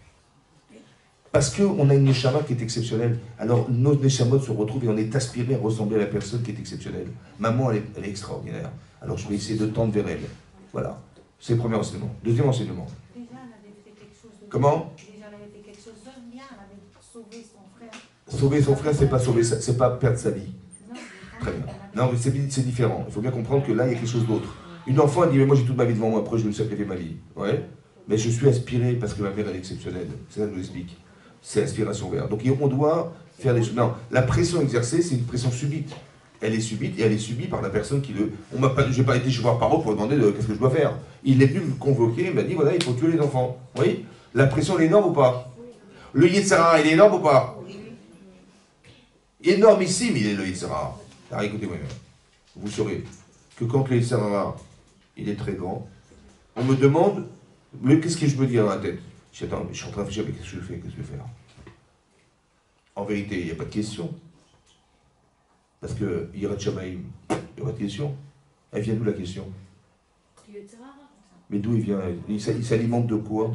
A: Parce qu'on a une neshama qui est exceptionnelle. Alors nos neshamot se retrouvent et on est aspiré à ressembler à la personne qui est exceptionnelle. Maman, elle est extraordinaire. Alors je vais essayer de tendre vers elle. Voilà. C'est le premier enseignement. Deuxième enseignement.
C: Déjà, elle avait fait quelque chose de...
A: Comment?
C: Déjà, elle avait fait quelque chose de bien. Elle avait sauvé son frère.
A: Sauver son frère, c'est pas sauver, c'est pas perdre sa vie.
C: Non,
A: Très bien. Non, mais c'est différent. Il faut bien comprendre que là, il y a quelque chose d'autre. Une enfant, elle dit, mais moi j'ai toute ma vie devant moi, après je vais me sacrifier ma vie. Ouais. Mais je suis aspiré parce que ma mère, elle est exceptionnelle. C'est ça que je vous explique. C'est l'aspiration vers. Donc on doit faire des choses. Non, la pression exercée, c'est une pression subite. Elle est subite et elle est subie par la personne qui le... Je n'ai pas été chez voir Paro pour demander qu'est-ce que je dois faire. Il est venu me convoquer, il m'a dit, voilà, il faut tuer les enfants. Vous voyez? La pression, elle est énorme ou pas? Le Yetzirah, il est énorme ou pas? Énormissime, il est le Yetzirah. Alors écoutez-moi bien. Vous saurez que quand le Yetzirah, il est très grand, on me demande, qu'est-ce que je me dis dans la tête? Je dis, attends, mais je suis en train de réfléchir, mais qu'est-ce que je fais? Qu'est-ce que je vais faire? En vérité, il n'y a pas de question. Parce que Yirat Shamaim, il n'y a pas de question. Elle vient d'où la question? Mais d'où il vient? Il s'alimente de quoi?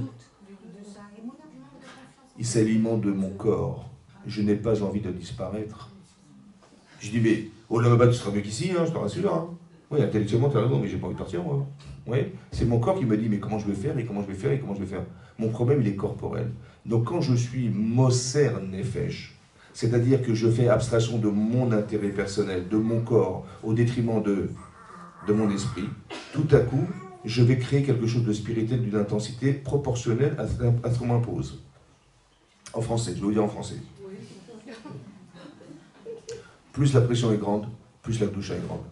A: Il s'alimente de mon corps. Je n'ai pas envie de disparaître. Je dis, mais au là-bas, tu seras mieux qu'ici, hein, je te rassure. Hein. Oui, intellectuellement, tu as raison, mais j'ai pas envie de partir, moi. Oui, c'est mon corps qui me dit, mais comment je vais faire, et comment je vais faire, et comment je vais faire. Mon problème, il est corporel. Donc quand je suis Moser Nefesh, c'est-à-dire que je fais abstraction de mon intérêt personnel, de mon corps, au détriment de mon esprit, tout à coup, je vais créer quelque chose de spirituel d'une intensité proportionnelle à ce qu'on m'impose. En français, je vais vous dire en français. Plus la pression est grande, plus la douche est grande.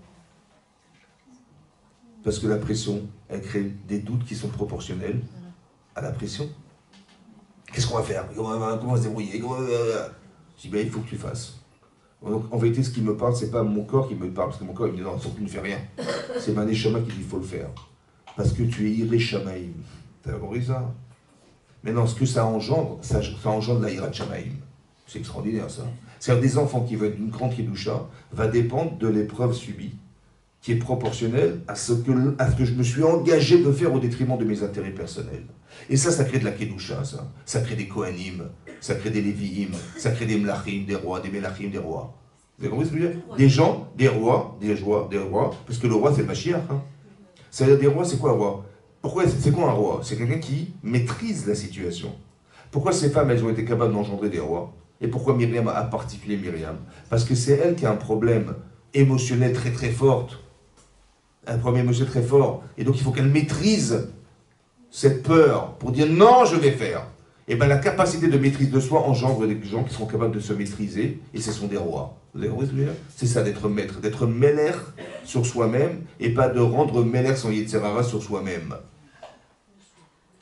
A: Parce que la pression, elle crée des doutes qui sont proportionnels à la pression. Qu'est-ce qu'on va faire? Comment on va se débrouiller? Je dis, ben, il faut que tu fasses. Donc, en vérité, ce qui me parle, c'est pas mon corps qui me parle, parce que mon corps, il me dit, non, tu ne fais rien. C'est ma neshama qui dit, il faut le faire. Parce que tu es Iré Shamaim. T'as compris ça? Maintenant, ce que ça engendre la Yirat Shamaim. C'est extraordinaire, ça. C'est-à-dire, des enfants qui veulent une grande Kedusha va dépendre de l'épreuve subie, qui est proportionnelle à ce que je me suis engagé de faire au détriment de mes intérêts personnels. Et ça crée de la Kedusha, ça. Ça crée des Kohanim, ça crée des Lévi'im, ça crée des Mlachim, des rois, des Melachim, des rois. Vous avez compris ce que je veux dire? Des gens, des rois, parce que le roi, c'est le Mashiach. Hein. C'est-à-dire, des rois, c'est quoi un roi? C'est quoi un roi? C'est quelqu'un qui maîtrise la situation. Pourquoi ces femmes, elles ont été capables d'engendrer des rois? Et pourquoi Myriam a particulier Myriam? Parce que c'est elle qui a un problème émotionnel très très fort. Un problème émotionnel très fort. Et donc il faut qu'elle maîtrise cette peur pour dire non, je vais faire. Et bien la capacité de maîtrise de soi engendre des gens qui seront capables de se maîtriser, et ce sont des rois. Vous avez compris ce que je veux dire? C'est ça d'être maître, d'être mêler sur soi-même, et pas de rendre mêler son Yetzirara sur soi-même.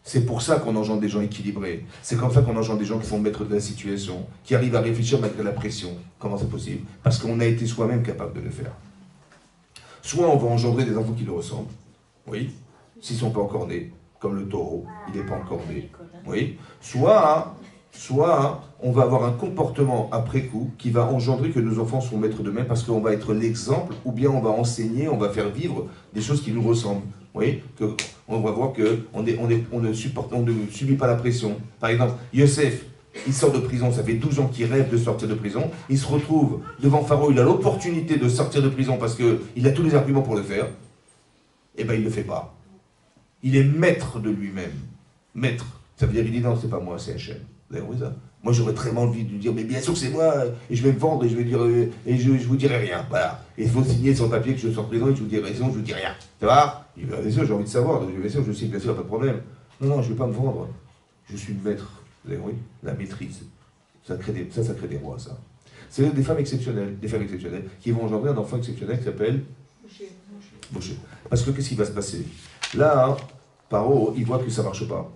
A: C'est pour ça qu'on engendre des gens équilibrés. C'est comme ça qu'on engendre des gens qui sont maîtres de la situation, qui arrivent à réfléchir malgré la pression. Comment c'est possible? Parce qu'on a été soi-même capable de le faire. Soit on va engendrer des enfants qui le ressemblent, oui, s'ils ne sont pas encore nés, comme le taureau, il n'est pas encore né, oui. Soit on va avoir un comportement après coup qui va engendrer que nos enfants sont maîtres d'eux-mêmes parce qu'on va être l'exemple, ou bien on va enseigner, on va faire vivre des choses qui nous ressemblent. Oui, on va voir qu'on ne subit pas la pression. Par exemple, Yosef, il sort de prison, ça fait 12 ans qu'il rêve de sortir de prison, il se retrouve devant Pharaon, il a l'opportunité de sortir de prison parce qu'il a tous les arguments pour le faire, et bien il ne le fait pas. Il est maître de lui-même. Maître. Ça veut dire, il dit non, c'est pas moi, c'est Hachem. Vous avez compris ça? Moi j'aurais très envie de lui dire, mais bien sûr que c'est moi, et je vais me vendre, et je vais dire, et je vous dirai rien. Voilà. Et il faut signer sur le papier que je sors de prison, et je vous dirai raison, je vous dis rien. Ça va? Il dit, bien sûr, j'ai envie de savoir, donc bien sûr, je signe, bien sûr, pas de problème. Non, je ne vais pas me vendre. Je suis maître. Vous avez compris? La maîtrise. Ça crée des rois, ça. C'est des femmes exceptionnelles, qui vont engendrer un enfant exceptionnel qui s'appelle Moshe. Parce que qu'est-ce qui va se passer? Là, Paro, il voit que ça ne marche pas.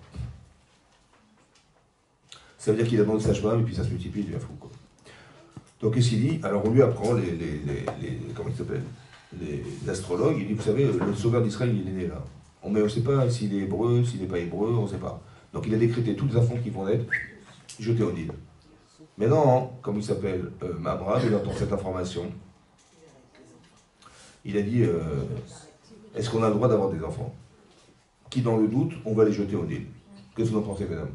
A: Ça veut dire qu'il a demandé sage-femme et puis ça se multiplie, il devient fou, quoi. Donc qu'est-ce qu'il dit? Alors on lui apprend comment il s'appelle? Les astrologues, il dit, vous savez, le sauveur d'Israël, il est né là. On ne sait pas s'il est hébreu, s'il n'est pas hébreu, on ne sait pas. Donc il a décrété tous les enfants qui vont naître jetés au Nil. Maintenant, comme il s'appelle Abraham, il entend cette information. Il a dit, est-ce qu'on a le droit d'avoir des enfants? Qui, dans le doute, on va les jeter au Nil. Qu'est-ce que vous en pensez, mesdames?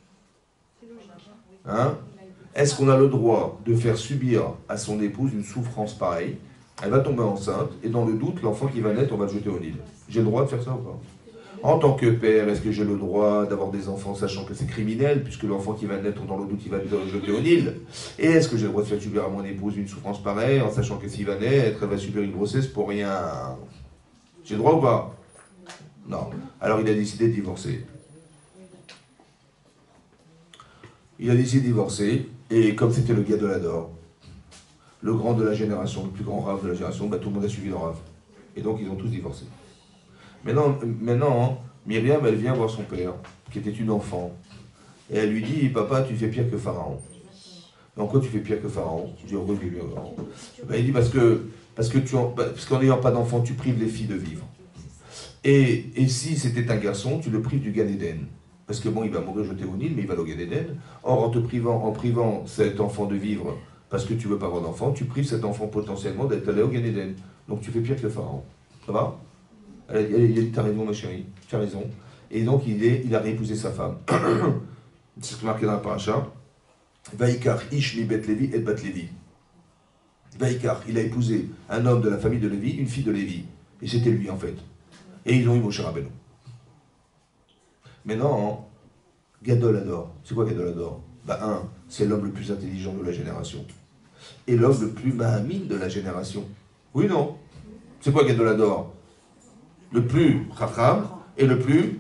A: Hein? Est-ce qu'on a le droit de faire subir à son épouse une souffrance pareille? Elle va tomber enceinte, et dans le doute, l'enfant qui va naître, on va le jeter au Nil. J'ai le droit de faire ça ou pas? En tant que père, est-ce que j'ai le droit d'avoir des enfants sachant que c'est criminel, puisque l'enfant qui va naître, dans le doute, il va être jeté au Nil? Et est-ce que j'ai le droit de faire subir à mon épouse une souffrance pareille, en sachant que s'il va naître, elle va subir une grossesse pour rien? J'ai le droit ou pas? Non. Alors il a décidé de divorcer. Il a décidé de divorcer, et comme c'était le Gadolador, le grand de la génération, le plus grand rave de la génération, bah, tout le monde a suivi le rave. Et donc ils ont tous divorcé. Maintenant, Myriam, elle vient voir son père, qui était une enfant, et elle lui dit, papa, tu fais pire que Pharaon. Et en quoi tu fais pire que Pharaon? Je dis, en quoi je fais pire que Pharaon? Ben, il dit, parce qu'en n'ayant pas d'enfant, tu prives les filles de vivre. Et si c'était un garçon, tu le prives du Gan Eden. Parce que bon, il va mourir jeté au Nil, mais il va au Gan Eden. Or, en privant cet enfant de vivre, parce que tu ne veux pas avoir d'enfant, tu prives cet enfant potentiellement d'être allé au Gan Eden. Donc tu fais pire que Pharaon. Ça va? Il a dit, t'as raison ma chérie, tu as raison. Et donc il a réépousé sa femme. C'est ce qui est marqué dans la paracha. Vaikar ish mi bet Lévi et bat Lévi. Vaikar, il a épousé un homme de la famille de Lévi, une fille de Lévi. Et c'était lui en fait. Et ils ont eu Moshe Rabbeinu. Maintenant, Gadolador. C'est quoi Gadolador? C'est l'homme le plus intelligent de la génération. Et l'homme le plus mahamine de la génération. Oui, non? C'est quoi Gadolador? Le plus Chacham et le plus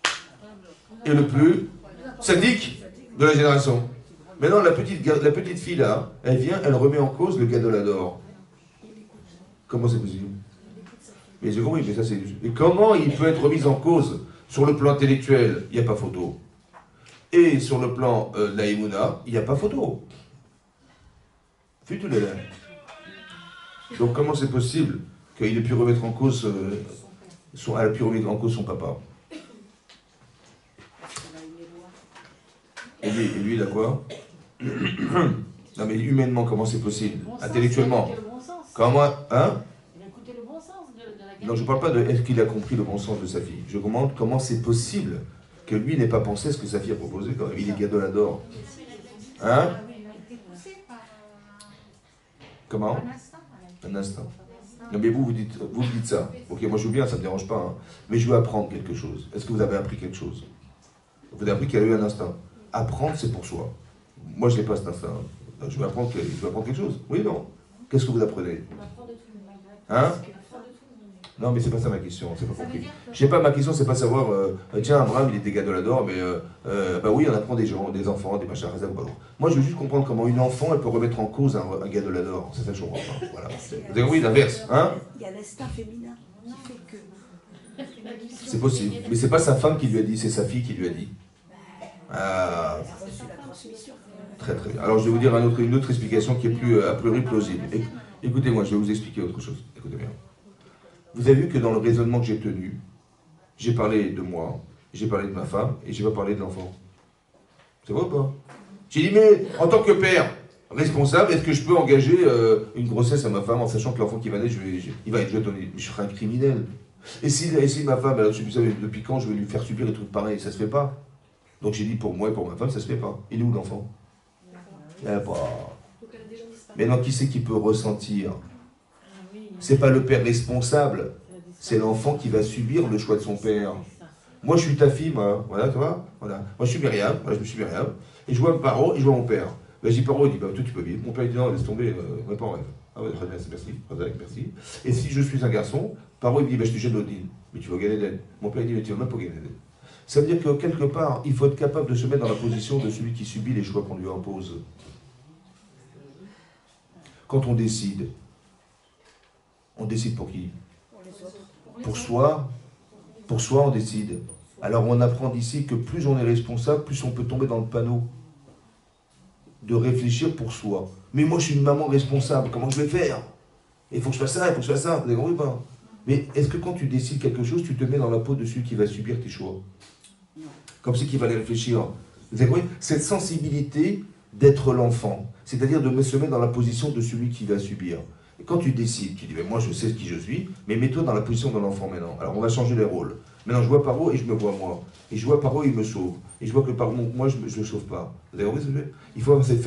A: sadique de la génération. Maintenant, la petite fille là, elle vient, elle remet en cause le Gadolador. Comment c'est possible? Mais j'ai compris, mais ça c'est... Et comment il peut être remis en cause? Sur le plan intellectuel, il n'y a pas photo. Et sur le plan d'Aïmouna, il n'y a pas photo. Futul là. Donc comment c'est possible qu'il ait pu remettre en cause elle a pu remettre en cause son papa? Et lui, il a quoi? Non mais humainement, comment c'est possible? Intellectuellement. Comment? Hein?
B: Il a écouté le bon sens de la guerre.
A: Non, je ne parle pas de est-ce qu'il a compris le bon sens de sa fille. Je demande comment c'est possible que lui n'ait pas pensé à ce que sa fille a proposé quand même. Il est Gadolador. Hein? Comment? Un instant. Non mais vous dites ça. Ok, moi je veux bien, ça ne me dérange pas. Hein. Mais je veux apprendre quelque chose. Est-ce que vous avez appris quelque chose? Vous avez appris qu'il y a eu un instinct. Apprendre, c'est pour soi. Moi, je n'ai pas cet instinct. Je veux apprendre quelque chose. Oui, non? Qu'est-ce que vous apprenez? Hein? Non, mais c'est pas ça ma question, c'est pas compris. Je sais pas, ma question, c'est pas savoir, tiens, Abraham, il était Gadolador, mais bah oui, on apprend des gens, des enfants, des machins, moi, je veux juste comprendre comment une enfant, elle peut remettre en cause un Gadolador. C'est ça que je comprends pas. Voilà. Vous avez compris l'inverse, hein?
C: Il y a l'instinct féminin qui fait que
A: C'est possible. Mais c'est pas sa femme qui lui a dit, c'est sa fille qui lui a dit. Ah,
D: C'est la transmission.
A: très très bien. Alors je vais vous dire une autre explication qui est plus a priori plausible. Écoutez-moi, je vais vous expliquer autre chose. Écoutez bien. Vous avez vu que dans le raisonnement que j'ai tenu, j'ai parlé de moi, j'ai parlé de ma femme, et j'ai pas parlé de l'enfant. C'est vrai ou pas? J'ai dit, mais en tant que père responsable, est-ce que je peux engager une grossesse à ma femme en sachant que l'enfant qui va naître, il va être jetonné? Mais je serai un criminel. Et si ma femme, alors, je sais depuis quand je vais lui faire subir des trucs pareils, ça se fait pas. Donc j'ai dit pour moi et pour ma femme, ça se fait pas. Il est où l'enfant? Maintenant, qui c'est qui peut ressentir? C'est pas le père responsable, c'est l'enfant qui va subir le choix de son père. Moi, je suis ta fille, moi. Voilà, tu vois. Voilà. Moi, je suis Myriam. Voilà, je me suis Myriam. Et je vois Paro et je vois mon père. Ben, je dis Paro, il dit, bah, toi, tu peux vivre. Mon père, il dit, non, laisse tomber, on n'est pas en rêve. Ah ouais, très bien, merci. Merci. Et si je suis un garçon, Paro, il me dit, bah, je te jette l'Odine. Mais tu vas gagner d'aide. Mon père, il dit, mais tu vas même pas gagner d'aide. Ça veut dire que quelque part, il faut être capable de se mettre dans la position de celui qui subit les choix qu'on lui impose. Quand on décide pour qui? Pour soi. Pour soi, on décide. Alors on apprend d'ici que plus on est responsable, plus on peut tomber dans le panneau de réfléchir pour soi. Mais moi, je suis une maman responsable, comment je vais faire? Il faut que je fasse ça, il faut que je fasse ça, vous avez compris ou pas? Mais est-ce que quand tu décides quelque chose, tu te mets dans la peau de celui qui va subir tes choix? Comme celui qui va les réfléchir. Vous avez compris? Cette sensibilité d'être l'enfant, c'est-à-dire de se mettre dans la position de celui qui va subir. Et quand tu décides, tu dis, mais moi je sais qui je suis, mais mets-toi dans la position de l'enfant maintenant. Alors on va changer les rôles. Maintenant je vois Paro et je me vois moi. Et je vois Paro, il me sauve. Et je vois que Paro, moi je ne le sauve pas. Vous avez compris ce que je veux dire? Il faut avoir cette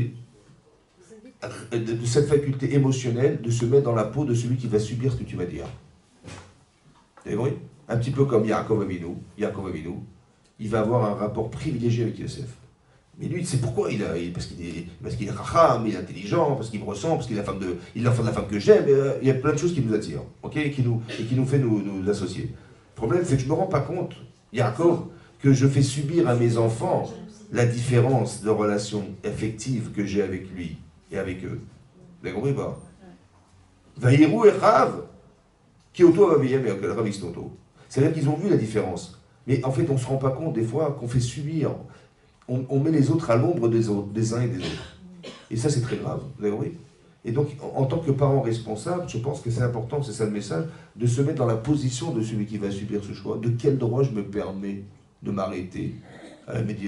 A: faculté émotionnelle de se mettre dans la peau de celui qui va subir ce que tu vas dire. Vous avez compris? Un petit peu comme Yaakov Avinu. Il va avoir un rapport privilégié avec Yosef. Mais lui, c'est pourquoi parce qu'il est racham, il est intelligent, parce qu'il me ressent, parce qu'il est l'enfant de la femme que j'aime. Il y a plein de choses qui nous attirent, ok, et qui nous fait nous associer. Le problème, c'est que je ne me rends pas compte, Yaakov, que je fais subir à mes enfants la différence de relation affective que j'ai avec lui et avec eux. Vous avez compris pas? Vaïrou et Rav, qui auto va veiller, mais Rav Istoto. C'est-à-dire qu'ils ont vu la différence. Mais en fait, on ne se rend pas compte des fois qu'on fait subir. On met les autres à l'ombre des uns et des autres. Et ça, c'est très grave. Vous avez compris? Et donc, en tant que parent responsable, je pense que c'est important, c'est ça le message, de se mettre dans la position de celui qui va subir ce choix. De quel droit je me permets de m'arrêter? Elle me dit,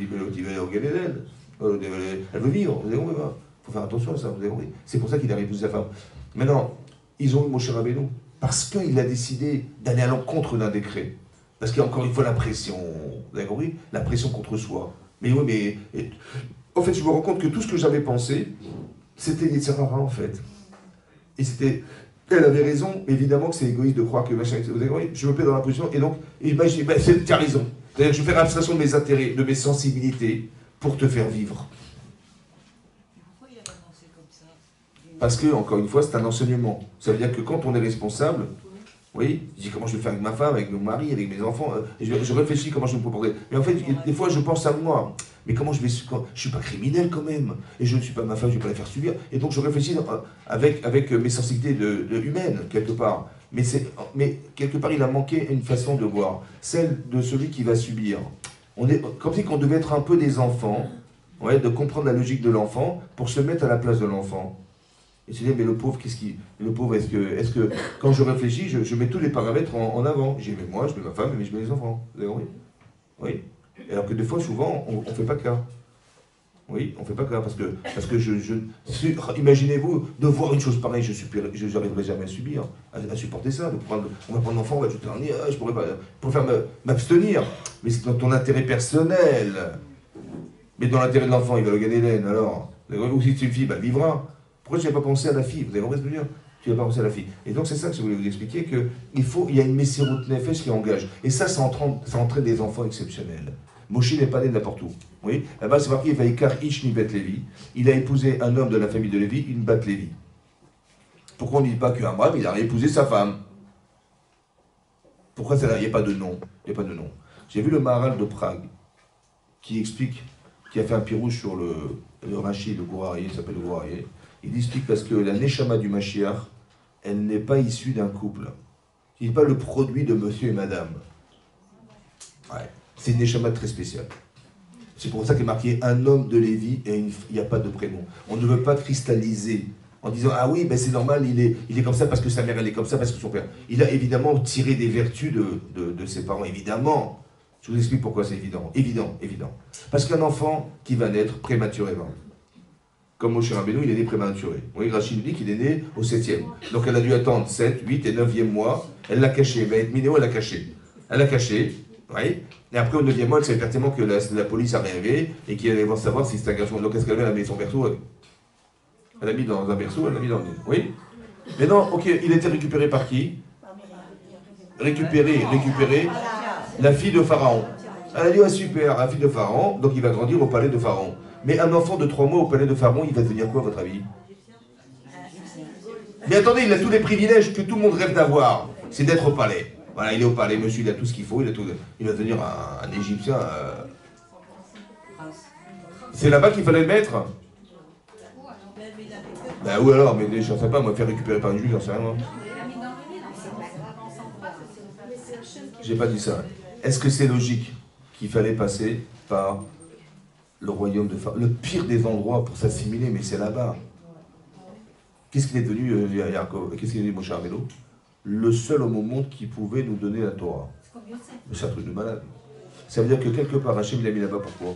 A: elle veut vivre. Vous avez compris? Il faut faire attention à ça. Vous avez compris? C'est pour ça qu'il a épousé sa femme. Maintenant, ils ont eu Moshe Rabbeinu parce qu'il a décidé d'aller à l'encontre d'un décret. Parce qu'il y a encore une fois la pression. Vous avez compris? La pression contre soi. Mais oui, mais... En fait, je me rends compte que tout ce que j'avais pensé, c'était Yetzirah, en fait. Et c'était... Elle avait raison, évidemment que c'est égoïste de croire que machin... Vous avez compris? Je me plais dans la position, et donc, tu as raison. C'est-à-dire que je vais faire abstraction de mes intérêts, de mes sensibilités, pour te faire vivre.
C: Pourquoi il a annoncé comme ça?
A: Parce que, encore une fois, c'est un enseignement. Ça veut dire que quand on est responsable... Oui, je dis comment je vais faire avec ma femme, avec mon mari, avec mes enfants. Je réfléchis comment je me comporterai. Mais en fait, des fois, je pense à moi. Mais comment je vais... Je ne suis pas criminel quand même. Et je ne suis pas ma femme, je ne vais pas la faire subir. Et donc, je réfléchis avec mes sensibilités humaines, quelque part. Mais quelque part, il a manqué une façon de voir. Celle de celui qui va subir. On est comme si on devait être un peu des enfants, ouais, de comprendre la logique de l'enfant pour se mettre à la place de l'enfant. Et je dis, mais le pauvre, le pauvre, est-ce que quand je réfléchis, je mets tous les paramètres en avant. J'ai mets moi, je mets ma femme, mais je mets les enfants. Vous avez compris? Oui. Alors que des fois, souvent, on ne fait pas cas. Oui, on ne fait pas cas, parce que imaginez-vous, de voir une chose pareille, je n'arriverai jamais à subir, à supporter ça. On va prendre l'enfant, on va jeter un nid, je pourrais pas, pour faire m'abstenir. Mais c'est dans ton intérêt personnel. Mais dans l'intérêt de l'enfant, il va le gagner l'aine, alors. Ou si c'est une fille, bah, elle vivra. Pourquoi tu n'as pas pensé à la fille? Vous avez compris ce que je veux dire? Tu n'as pas pensé à la fille. Et donc c'est ça que je voulais vous expliquer, qu'il y a une Messirut Nefesh qui engage. Et ça entraîne des enfants exceptionnels. Moshe n'est pas né n'importe où. Oui, là-bas c'est marqué, Vaikar Ish mi Bet Lévi. Il a épousé un homme de la famille de Lévi, une Bat Lévi. Pourquoi on ne dit pas qu'Amram, il a épousé sa femme? Pourquoi ça? Il n'y a pas de nom. Il n'y a pas de nom. J'ai vu le Maharal de Prague, qui explique, qui a fait un pirouche sur le Rashi, le Gourarié, il s'appelle le Gourarié. Il explique parce que la Neshama du Mashiach, elle n'est pas issue d'un couple. Il n'est pas le produit de monsieur et madame. Ouais. C'est une neshama très spéciale. C'est pour ça qu'il est marqué un homme de Lévi et il n'y a pas de prénom. On ne veut pas cristalliser en disant ah oui, ben c'est normal, il est comme ça parce que sa mère elle est comme ça, parce que son père. Il a évidemment tiré des vertus de ses parents, évidemment. Je vous explique pourquoi c'est évident. Évident. Parce qu'un enfant qui va naître prématurément, comme Moshe Rabbeinu, il est né prématuré. Oui, Rachid nous dit qu'il est né au 7e. Donc elle a dû attendre 7, 8 et 9e mois. Elle l'a caché. Ben, Minéo, elle l'a caché. Elle l'a caché. Oui. Et après, au 9e mois, elle savait pertinemment que la police arrivait et qu'il allait savoir si c'était un garçon. Donc, qu'est-ce qu'elle a fait? Elle a mis son berceau. Elle l'a mis dans un berceau, elle l'a mis dans le nid. Oui. Mais non, ok, il a été récupéré par qui? Récupéré la fille de Pharaon. Elle a dit, ah super, la fille de Pharaon, donc il va grandir au palais de Pharaon. Mais un enfant de 3 mois au palais de Pharaon, il va devenir quoi, à votre avis? Mais attendez, il a tous les privilèges que tout le monde rêve d'avoir. C'est d'être au palais. Voilà, il est au palais, monsieur, il a tout ce qu'il faut, il va devenir un Égyptien. C'est là-bas qu'il fallait le mettre? Ben où alors? Mais je ne sais pas, moi, faire récupérer par une juge, j'en sais rien, moi. J'ai pas dit ça. Est-ce que c'est logique qu'il fallait passer par le royaume de Pharaon, le pire des endroits pour s'assimiler, mais c'est là-bas. Qu'est-ce qu'il est devenu, Yaakov? Qu'est-ce qu'il est devenu, Moshe Rabbeinu? Le seul homme au monde qui pouvait nous donner la Torah. C'est un truc de malade. Ça veut dire que quelque part, Hachem, il l'a mis là-bas, pourquoi?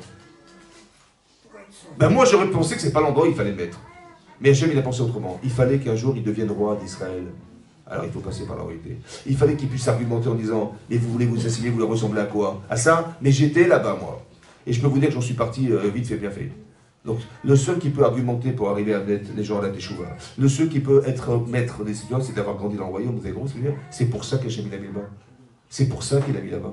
A: Ben moi, j'aurais pensé que c'est pas l'endroit où il fallait le mettre. Mais Hachem, il a pensé autrement. Il fallait qu'un jour, il devienne roi d'Israël. Alors il faut passer par la royauté. Il fallait qu'il puisse argumenter en disant, mais vous voulez vous assimiler, vous voulez ressembler à quoi? À ça? Mais j'étais là-bas, moi. Et je peux vous dire que j'en suis parti vite fait, bien fait. Donc, le seul qui peut argumenter pour arriver à mettre les gens à la teshuva, le seul qui peut être maître des situations, c'est d'avoir grandi dans le royaume, vous avez compris ce que je veux dire? C'est pour ça qu'Hachem l'a mis là-bas. C'est pour ça qu'il l'a mis là-bas.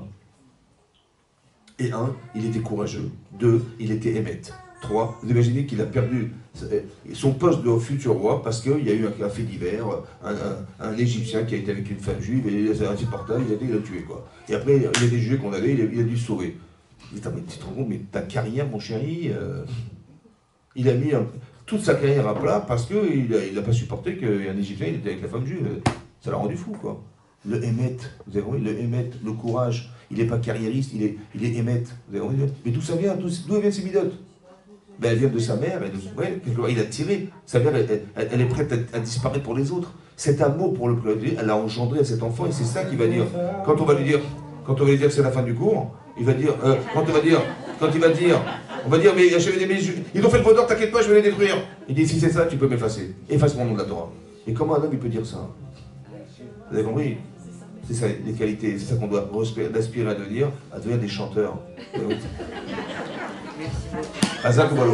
A: Et 1, il était courageux. 2, il était émette. 3, vous imaginez qu'il a perdu son poste de futur roi parce qu'il y a eu un fait divers, un Égyptien qui a été avec une femme juive, et il a insupportable, il l'a tué, quoi. Et après, il a été jugé, condamné, il a dû se sauver. Mais tu te rends compte, mais ta carrière, mon chéri, il a mis toute sa carrière à plat parce qu'il n'a pas supporté qu'un Égyptien il était avec la femme juive. Ça l'a rendu fou, quoi. Le émet, vous avez compris, le émet, le courage, il n'est pas carriériste, il est émet. Vous avez compris? Mais d'où ça vient? D'où viennent ces midotes? Ben, elle vient de sa mère, il a tiré. Sa mère, elle est prête à disparaître pour les autres. Cet amour pour le pleurer, elle a engendré à cet enfant, et c'est ça qu'il va dire. Quand on va lui dire que c'est la fin du cours, il va dire, on va dire, mais ils ont fait le bonheur, t'inquiète pas, je vais les détruire. Il dit, si c'est ça, tu peux m'effacer. Efface mon nom de la Torah. Et comment un homme, il peut dire ça? Vous avez compris? C'est ça, les qualités, c'est ça qu'on doit aspirer à devenir des chanteurs. Azak ou Balo?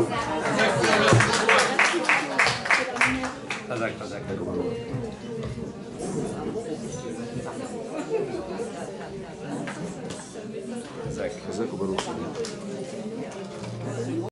A: Azak. Azak ou Balo?